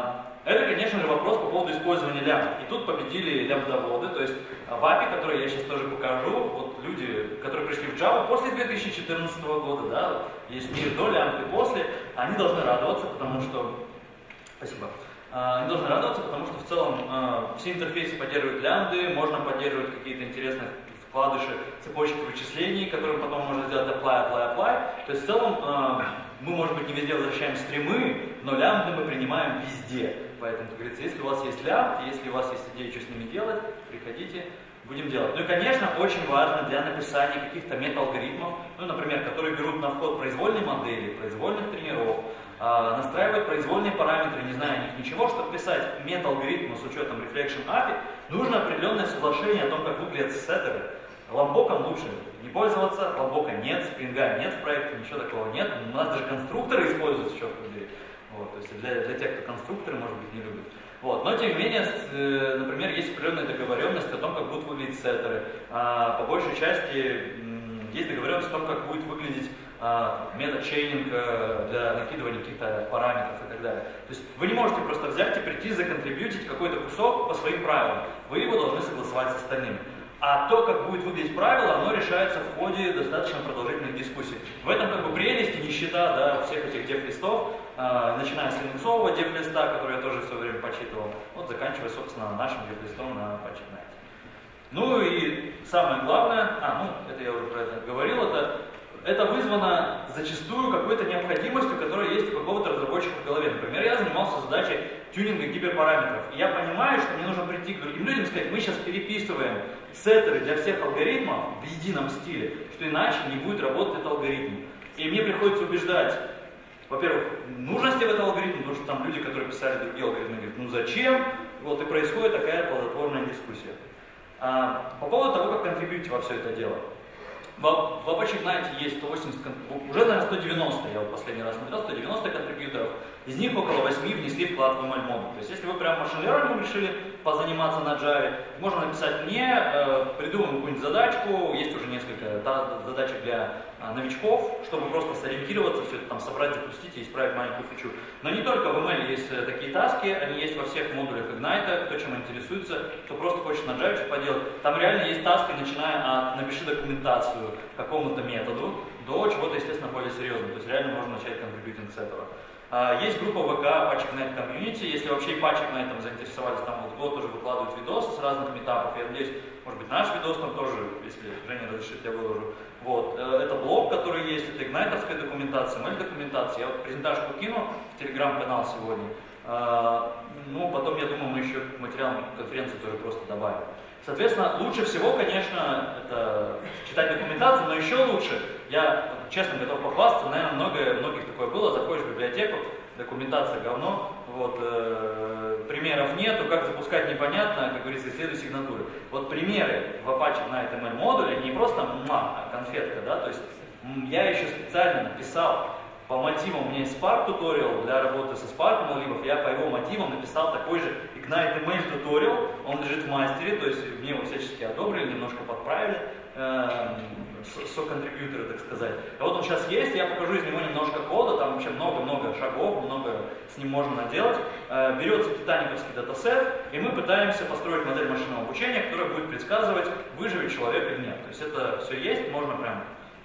Это, конечно же, вопрос по поводу использования лямбд. И тут победили лямбдоводы, то есть в эй пи ай, который я сейчас тоже покажу, вот люди, которые пришли в Java после две тысячи четырнадцатого года, да, есть мир до лямбд и после, они должны радоваться, потому что... Спасибо. Они должны радоваться, потому что в целом все интерфейсы поддерживают лямбды, можно поддерживать какие-то интересные вкладыши, цепочки вычислений, которые потом можно сделать apply, apply, apply. То есть в целом мы, может быть, не везде возвращаем стримы, но лямбды мы принимаем везде. Поэтому, как говорится, если у вас есть лямбд, если у вас есть идея, что с ними делать, приходите, будем делать. Ну и, конечно, очень важно для написания каких-то мета-алгоритмов, ну, например, которые берут на вход произвольные модели, произвольных тренеров, э, настраивают произвольные параметры, не зная о них ничего. Чтобы писать мета-алгоритмы с учетом Reflection эй пи ай, нужно определенное соглашение о том, как выглядят сеттеры. Ламбоком лучше не пользоваться, ламбока нет, спринга нет в проекте, ничего такого нет. У нас даже конструкторы используются, черт побери. Вот, то есть для, для тех, кто конструкторы, может быть, не любит. Вот. Но, тем не менее, э, например, есть определенная договоренность о том, как будут выглядеть сеттеры. А, по большей части есть договоренность о том, как будет выглядеть а, метод чейнинг для накидывания каких-то параметров и так далее. То есть вы не можете просто взять и прийти, законтрибьютить какой-то кусок по своим правилам. Вы его должны согласовать с остальными. А то, как будет выглядеть правило, оно решается в ходе достаточно продолжительных дискуссий. В этом как бы прелесть и нищета, да, всех этих деф-листов, э, начиная с линуксового деф-листа, который я тоже в свое время почитывал, вот заканчивая, собственно, нашим деф-листом на PatchIgnite. Ну и самое главное, а, ну, это я уже про это говорил, это, это вызвано зачастую какой-то необходимостью, которая есть у какого-то разработчика в голове. Например, я занимался задачей тюнинга гиперпараметров. И я понимаю, что мне нужно прийти к другим людям и сказать, мы сейчас переписываем сеттеры для всех алгоритмов в едином стиле, что иначе не будет работать этот алгоритм. И мне приходится убеждать, во-первых, нужности в этом алгоритме, потому что там люди, которые писали другие алгоритмы, говорят, ну зачем? Вот и происходит такая плодотворная дискуссия. А, по поводу того, как контрибьютить во все это дело. В, в PatchIgnite есть сто восемьдесят, уже, наверное, сто девяносто, я вот последний раз смотрел, сто девяносто контрибьюторов, из них около восьми внесли вклад в эм эл-модуль. То есть, если вы прям машин лернингом решили позаниматься на Java, можно написать мне, э, придумаем какую-нибудь задачку, есть уже несколько да, задачек для э, новичков, чтобы просто сориентироваться, все это там собрать, запустить и исправить маленькую фичу. Но не только в эм эл есть э, такие таски, они есть во всех модулях Ignite, кто чем интересуется, кто просто хочет на Java что-то поделать. Там реально есть таски, начиная от напиши документацию какому-то методу, до чего-то, естественно, более серьезного. То есть реально можно начать контрибьютинг с этого. Есть группа ВК PatchIgnite Community, если вообще и PatchIgnite заинтересовались, там вот год тоже выкладывают видосы с разных метапов, я надеюсь, может быть наш видос там тоже, если Женя разрешит, я выложу. Вот. Это блог, который есть, это игнайтовская документация, эм эл-документация, я вот презентажку кину в телеграм-канал сегодня, ну потом, я думаю, мы еще к материалам конференции тоже просто добавим. Соответственно, лучше всего, конечно, это читать документацию, но еще лучше, я честно готов похвастаться, наверное, много, многих такое было, заходишь в библиотеку, документация говно, вот, э, примеров нету, как запускать непонятно, как говорится, исследуй сигнатуры. Вот примеры в Apache на этом эм эл-модуле не просто ма, а конфетка, да, то есть я еще специально написал, по мотивам, у меня есть Spark туториал для работы со Spark Molibov, я по его мотивам написал такой же Ignite эм эл туториал, он лежит в мастере, то есть мне его всячески одобрили, немножко подправили, э, со-контрибьюторы, так сказать. А вот он сейчас есть, я покажу из него немножко кода, там вообще много-много шагов, много с ним можно наделать. Э, берется титаниковский датасет, и мы пытаемся построить модель машинного обучения, которая будет предсказывать, выживет человек или нет. То есть это все есть, можно прям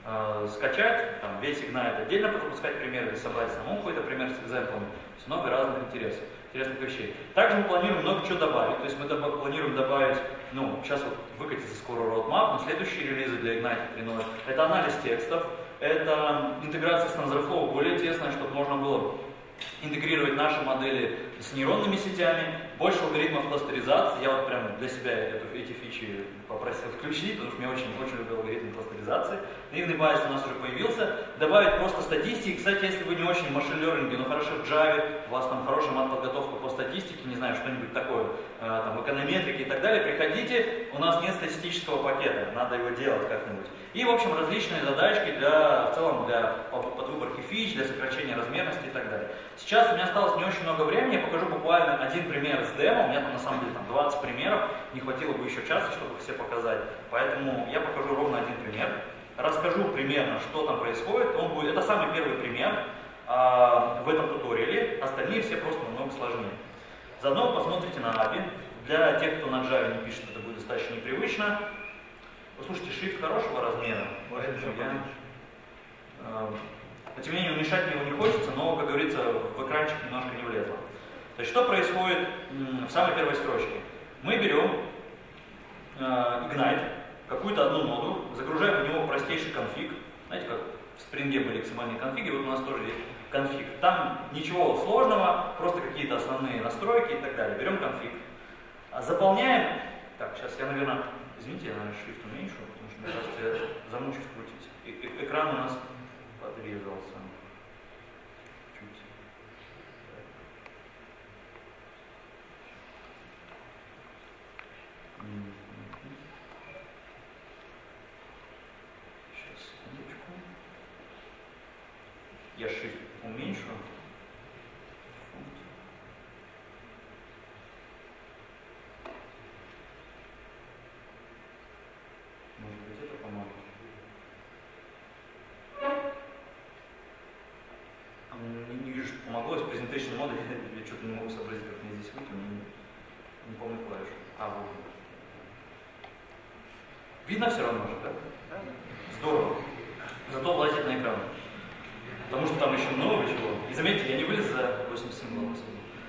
скачать, там, весь Ignite отдельно запускать примеры или собрать самому какой-то пример с экземплами. То есть много разных интересов, интересных вещей. Также мы планируем много чего добавить. То есть мы добав планируем добавить, ну, сейчас вот выкатится скоро roadmap, но следующие релизы для Ignite три ноль. Это анализ текстов, это интеграция с TensorFlow более тесная, чтобы можно было интегрировать наши модели с нейронными сетями, больше алгоритмов кластеризации. Я вот прям для себя эту, эти фичи попросил включить, потому что я очень, очень люблю алгоритм кластеризации. Наивный байс у нас уже появился. Добавить просто статистики. Кстати, если вы не очень в машин-лернинге, но хорошо в Java, у вас там хорошая мат-подготовка по статистике, не знаю, что-нибудь такое, э, там, эконометрике и так далее, приходите, у нас нет статистического пакета, надо его делать как-нибудь. И, в общем, различные задачки для, в целом, для подвыборки фич, для сокращения размерности и так далее. Сейчас у меня осталось не очень много времени, я покажу буквально один пример с демо, у меня там на самом деле там двадцать примеров, не хватило бы еще часа, чтобы их все показать, поэтому я покажу ровно один пример, расскажу примерно, что там происходит. Он будет, это самый первый пример э, в этом туториале, остальные все просто намного сложнее. Заодно посмотрите на эй пи ай. Для тех, кто на Java не пишет, это будет достаточно непривычно. Послушайте, шрифт хорошего размера. Я, э, тем не менее, мешать мне его не хочется, но, как говорится, в экранчик немножко не влезло. То есть, что происходит в самой первой строчке? Мы берем э, Ignite, какую-то одну ноду, загружаем в него простейший конфиг. Знаете, как в Spring были икс эм эль конфиги, вот у нас тоже есть конфиг. Там ничего сложного, просто какие-то основные настройки и так далее. Берем конфиг. Заполняем. Так, сейчас я, наверное, извините, я, наверное, шрифт уменьшу, потому что, мне кажется, я замучусь крутить. И, э экран у нас подрезался. Чуть. Сейчас, секундочку. Я шрифт уменьшу. Может быть, это поможет. Не, не вижу, что помогло. Из Presentation мода я, я что-то не могу сообразить, как мне здесь выйти. Не, не помню клавишу. А, вот. Видно все равно же, да? Здорово. Зато влазит на экран. Потому что там еще много чего. И заметьте, я не вылез за восемьдесят семь глав.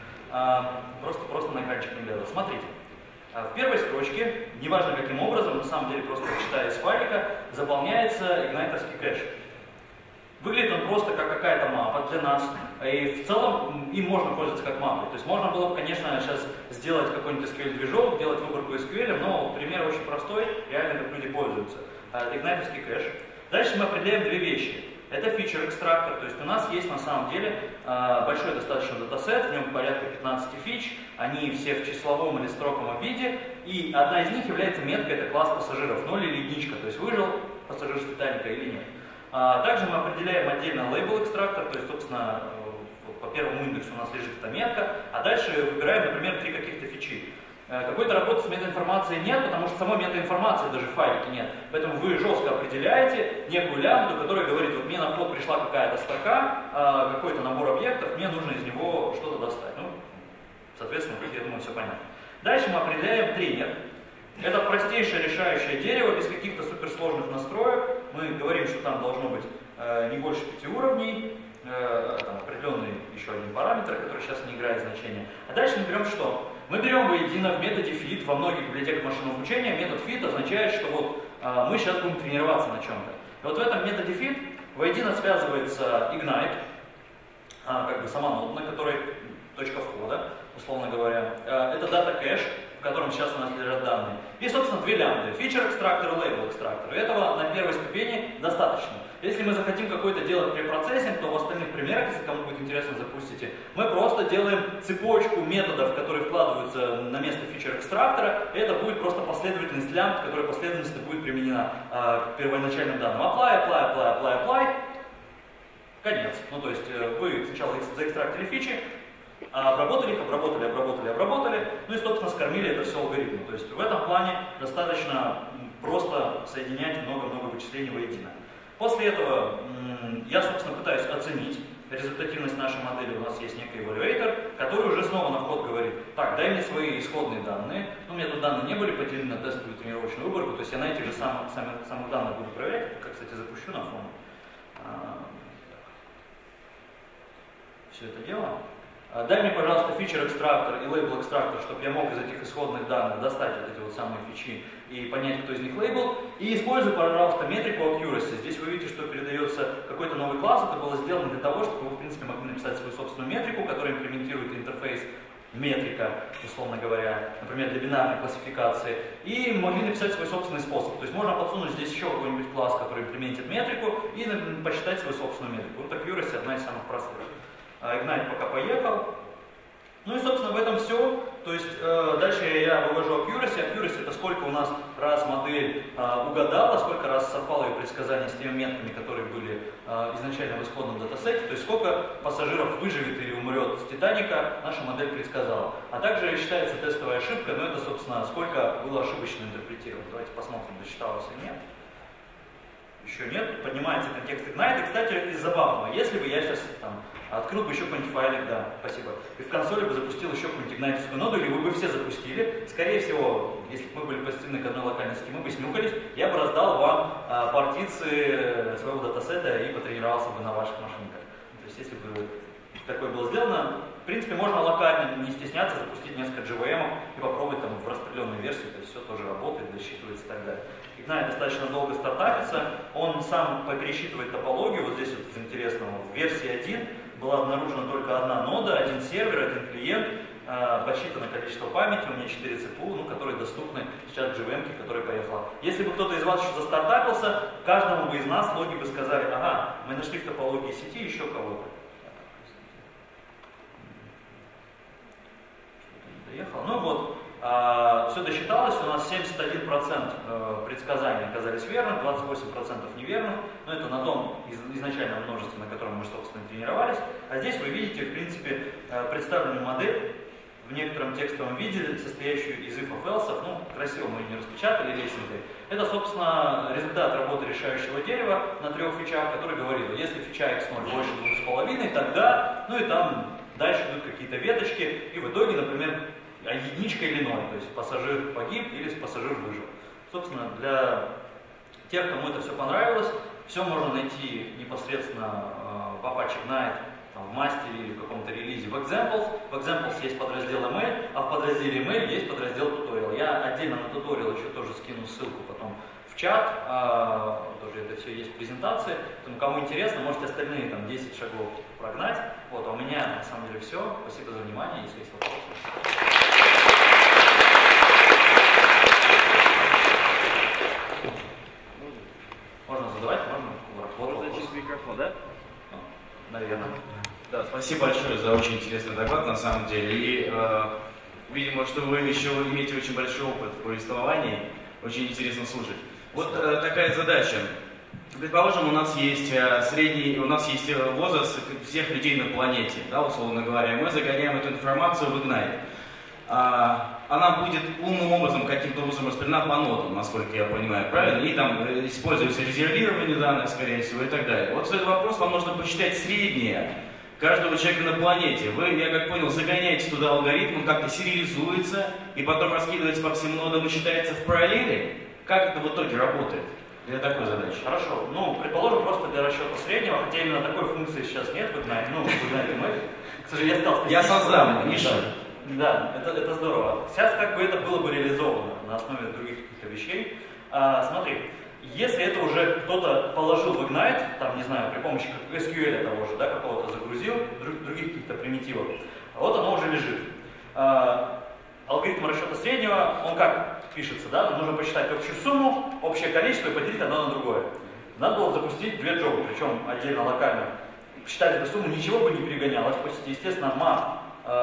А, просто, просто на экранчик не глядел. Смотрите. В первой строчке, неважно каким образом, на самом деле просто читая из файлика, заполняется игнайтерский кэш. Выглядит он просто как какая-то мапа для нас, и в целом им можно пользоваться как мапой. То есть можно было бы, конечно, сейчас сделать какой-нибудь эс кью эль-движок, делать выборку эс кью эль, но пример очень простой, реально как люди пользуются. Это игнайтерский кэш. Дальше мы определяем две вещи. Это фичер экстрактор, то есть у нас есть на самом деле большой достаточно датасет, в нем порядка пятнадцати фич, они все в числовом или строковом виде, и одна из них является меткой, это класс пассажиров, ноль или единичка, то есть выжил пассажир с Титаника или нет. Также мы определяем отдельно label экстрактор, то есть, собственно, по первому индексу у нас лежит эта метка, а дальше выбираем, например, три каких-то фичи. Какой-то работы с метаинформацией нет, потому что самой метаинформации даже в файлике нет. Поэтому вы жестко определяете некую лямбду, которая говорит, вот мне на вход пришла какая-то строка, какой-то набор объектов, мне нужно из него что-то достать. Ну, соответственно, я думаю, все понятно. Дальше мы определяем тренер. Это простейшее решающее дерево, без каких-то суперсложных настроек. Мы говорим, что там должно быть э, не больше пяти уровней, э, там определенный еще один параметр, который сейчас не играет значения. А дальше мы берем что? Мы берем воедино в методе fit, во многих библиотеках машинного обучения метод fit означает, что вот э, мы сейчас будем тренироваться на чем-то. И вот в этом методе fit воедино связывается Ignite, э, как бы сама нода, на которой точка входа, условно говоря. Э, это дата кэш, в котором сейчас у нас лежат данные. И, собственно, две лямбды. Feature экстрактор и label экстрактор. Этого на первой ступени достаточно. Если мы захотим какой-то делать препроцессинг, то в остальных примерах, если кому будет интересно, запустите, мы просто делаем цепочку методов, которые вкладываются на место feature экстрактора, и это будет просто последовательность лямбд, которая последовательность будет применена э, к первоначальным данным. Apply, apply, apply, apply, apply. Конец. Ну, то есть э, вы сначала заэкстрактили фичи, обработали их, обработали, обработали, обработали, ну и, собственно, скормили это все алгоритму. То есть в этом плане достаточно просто соединять много-много вычислений воедино. После этого я, собственно, пытаюсь оценить результативность нашей модели. У нас есть некий evaluator, который уже снова на вход говорит, так, дай мне свои исходные данные. Ну, у меня тут данные не были поделены на тестовую тренировочную выборку, то есть я на этих же самых, самых, самых данных буду проверять, как, кстати, запущу на фоне. Все это дело. Дай мне, пожалуйста, feature экстрактор и label экстрактор, чтобы я мог из этих исходных данных достать вот эти вот самые фичи и понять, кто из них лейбл. И используй, пожалуйста, метрику accuracy. Здесь вы видите, что передается какой-то новый класс. Это было сделано для того, чтобы вы, в принципе, могли написать свою собственную метрику, которая имплементирует интерфейс метрика, условно говоря, например, для бинарной классификации, и могли написать свой собственный способ. То есть можно подсунуть здесь еще какой-нибудь класс, который имплементит метрику, и посчитать свою собственную метрику. Вот accuracy одна из самых простых. Ignite пока поехал. Ну и, собственно, в этом все. То есть э, дальше я вывожу accuracy. Accuracy — это сколько у нас раз модель э, угадала, сколько раз совпало ее предсказание с теми метками, которые были э, изначально в исходном датасете. То есть сколько пассажиров выживет или умрет с Титаника, наша модель предсказала. А также считается тестовая ошибка, но это, собственно, сколько было ошибочно интерпретировано. Давайте посмотрим, досчиталось или нет. Еще нет. Поднимается контекст Ignite. И, кстати, из забавного, если бы я сейчас там открыл открыл бы еще какой-нибудь файлик, да, спасибо, и в консоли бы запустил еще какую-нибудь игнайтовскую ноду, или вы бы все запустили. Скорее всего, если бы мы были позитивны к одной локальности, мы бы снюхались, я бы раздал вам а, партиции своего датасета и потренировался бы на ваших машинках. То есть, если бы такое было сделано, в принципе, можно локально, не стесняться, запустить несколько джи ви эм и попробовать там в распределенной версии, то есть все тоже работает, досчитывается и так далее. Ignite достаточно долго стартапится, он сам пересчитывает топологию, вот здесь вот из интересного, в версии один была обнаружена только одна нода, один сервер, один клиент, э, подсчитано количество памяти, у меня четыре си пи ю, ну, которые доступны сейчас джи ви эм, которая поехала. Если бы кто-то из вас еще застартапился, каждому бы из нас логи бы сказали, ага, мы нашли в топологии сети еще кого-то. Доехал. Ну вот, э, все досчиталось, у нас семьдесят один процент э, предсказаний оказались верны, двадцать восемь процентов неверных, но это на том из, изначальном множестве, на котором мы, собственно, тренировались. А здесь вы видите, в принципе, э, представленную модель в некотором текстовом виде, состоящую из if-else, ну, красиво мы ее не распечатали лесенкой. Это, собственно, результат работы решающего дерева на трех фичах, который говорил, если фича икс ноль больше двух с половиной, тогда, ну и там дальше идут какие-то веточки, и в итоге, например, а единичка или ноль, то есть пассажир погиб или пассажир выжил. Собственно, для тех, кому это все понравилось, все можно найти непосредственно э, в Apache Ignite, там, в мастере или в каком-то релизе в Examples. В Examples есть подраздел Email, а в подразделе Email есть подраздел Tutorial. Я отдельно на Tutorial еще тоже скину ссылку потом в чат, э, тоже это все есть в презентации. Поэтому, кому интересно, можете остальные там десять шагов прогнать. Вот, а у меня на самом деле все. Спасибо за внимание, если есть вопросы. Можно задавать, можно Можно через микрофон, да? Наверное. Да, спасибо большое за очень интересный доклад, на самом деле. И, э, видимо, что вы еще имеете очень большой опыт в повествовании, очень интересно слушать. Вот э, такая задача. Предположим, у нас есть э, средний, у нас есть возраст всех людей на планете, да, условно говоря. Мы загоняем эту информацию в Ignite. А, она будет умным образом, каким-то образом распределена по нодам, насколько я понимаю, правильно? И там используется резервирование данных, скорее всего, и так далее. Вот этот вопрос, вам нужно посчитать среднее каждого человека на планете. Вы, я как понял, загоняете туда алгоритм, он как-то сериализуется, и потом раскидывается по всем нодам и считается в параллели. Как это в итоге работает для такой задачи? Хорошо. Ну, предположим, просто для расчета среднего, хотя именно такой функции сейчас нет в Ignite, ну, в Ignite мы, к сожалению, я стал Я создам, Миша. Да, это, это здорово. Сейчас как бы это было бы реализовано на основе других каких-то вещей. А, смотри, если это уже кто-то положил в Ignite, там, не знаю, при помощи эс кью эль того же, да, какого-то загрузил, друг, других каких-то примитивов, вот оно уже лежит. А, алгоритм расчета среднего, он как пишется, да, нам нужно посчитать общую сумму, общее количество и поделить одно на другое. Надо было запустить две джобы, причем отдельно локально. Посчитать эту сумму, ничего бы не перегонялось, естественно, map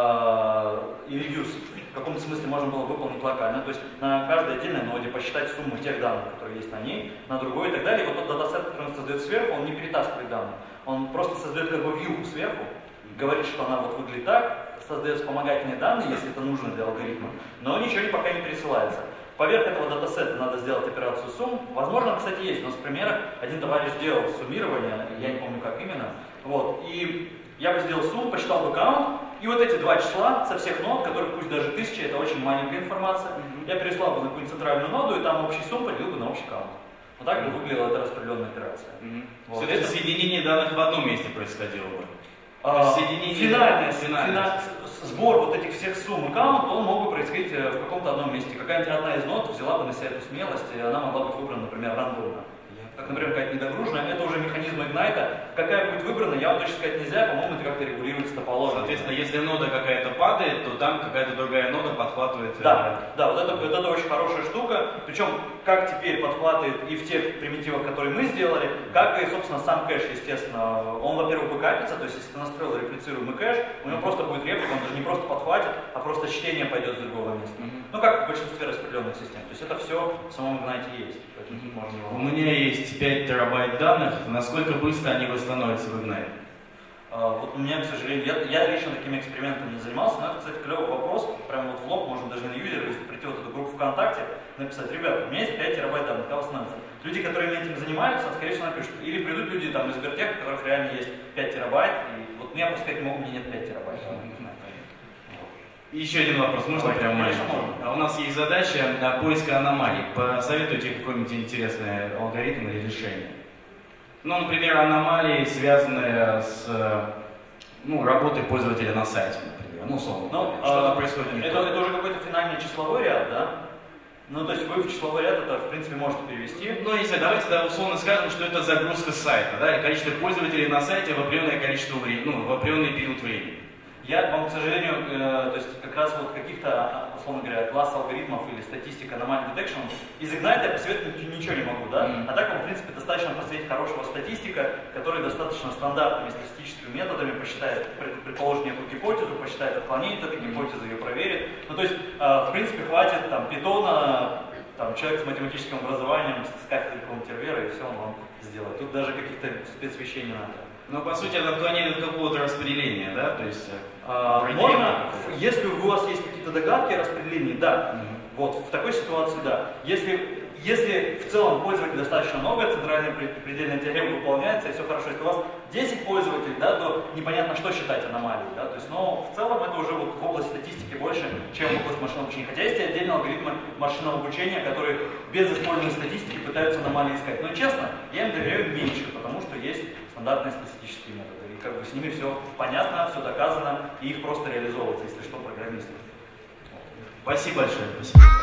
и reduce в каком-то смысле можно было выполнить локально, то есть на каждой отдельной ноде посчитать сумму тех данных, которые есть на ней, на другой и так далее. И вот тот датасет, который он создает сверху, он не перетаскивает данные, он просто создает как бы вьюху сверху, говорит, что она вот выглядит так, создает вспомогательные данные, если это нужно для алгоритма, но ничего не пока не пересылается. Поверх этого датасета надо сделать операцию сумм. Возможно, кстати, есть у нас в примерах, один товарищ делал суммирование, я не помню как именно, вот, и я бы сделал сумму, посчитал бы count, и вот эти два числа со всех нод, которых пусть даже тысяча, это очень маленькая информация, я переслал бы на какую-нибудь центральную ноду, и там общий сумм поделил бы на общий count. Вот так бы выглядела эта распределенная операция. Mm-hmm. Вот. Это соединение данных в одном месте происходило бы. А, соединение... Финальное, финальное. фина... сбор вот этих всех сумм и count, он мог бы происходить в каком-то одном месте. Какая-нибудь одна из нод взяла бы на себя эту смелость, и она могла быть выбрана, например, рандомно. Как, например, какая-то недогруженная, это уже механизм Ignite. Какая будет выбрана, я вам точно сказать нельзя, по-моему, это как-то регулируется топологией. Соответственно, если нода какая-то падает, то там какая-то другая нода подхватывает. Да, да, вот это, вот это очень хорошая штука. Причем, как теперь подхватывает и в тех примитивах, которые мы сделали, как и, собственно, сам кэш, естественно. Он, во-первых, бэкапится, то есть, если ты настроил реплицируемый кэш, у него просто будет реплика, он даже не просто подхватит, а просто чтение пойдет с другого места. Mm-hmm. Ну, как в большинстве распределенных систем. То есть, это все в самом Ignite есть. Mm-hmm. Можно у меня есть пять терабайт данных, насколько быстро они восстановятся в Ignite? Uh, вот у меня, к сожалению, я, я лично такими экспериментами не занимался, но это, кстати, клевый вопрос, прямо вот в лоб, можно даже на юзер, если прийти в вот эту группу ВКонтакте, написать: ребята, у меня есть пять терабайт данных, как восстановится. Люди, которые этим занимаются, скорее всего напишут. Или придут люди там из Сбертеха, у которых реально есть пять терабайт, и вот Ну, я просто сказать могу, у меня нет пять терабайт. Еще один вопрос, можно Давайте, прям конечно, маленький? можно. У нас есть задача а, поиска аномалий. Посоветуйте какой-нибудь интересный алгоритм или решение. Ну, например, аномалии, связанные с ну, работой пользователя на сайте, например. Ну, условно. Ну, что-то а, происходит не это, так. это уже какой-то финальный числовой ряд, да? Ну, то есть вы в числовой ряд это, в принципе, можете перевести. Ну, если давайте да, условно скажем, что это загрузка сайта, да, или количество пользователей на сайте в определенное количество времени, ну, в определенный период времени. Я вам, к сожалению, э, то есть как раз вот каких-то, условно говоря, класс алгоритмов или статистика anomaly detection из Ignite я посоветовать ничего не могу, да? Mm-hmm. А так вам, в принципе, достаточно посмотреть хорошего статистика, который достаточно стандартными статистическими методами посчитает, предположим, некую гипотезу, посчитает отклонение от этой гипотезы, ее проверит. Ну, то есть, э, в принципе, хватит там питона, там, человек с математическим образованием, с кафедры контервера, и все он вам сделает. Тут даже каких-то спецвещей не надо. Ну, по сути, это отклонение от какого-то распределения, да? То есть, а, можно, если у вас есть какие-то догадки о распределении, да. Mm-hmm. Вот, в такой ситуации, да. Если, если в целом пользователей достаточно много, центральная предельная теорема выполняется, и все хорошо. Если у вас десять пользователей, да, то непонятно, что считать аномалией, да. То есть, но в целом это уже вот в области статистики больше, чем в области машинного обучения. Хотя есть и отдельные алгоритмы машинного обучения, которые без использования статистики пытаются аномалии искать. Но честно, я им доверяю меньше, потому что есть стандартные статистические методы. И как бы с ними все понятно, все доказано, и их просто реализовывать, если что, программисты. Спасибо большое. Спасибо.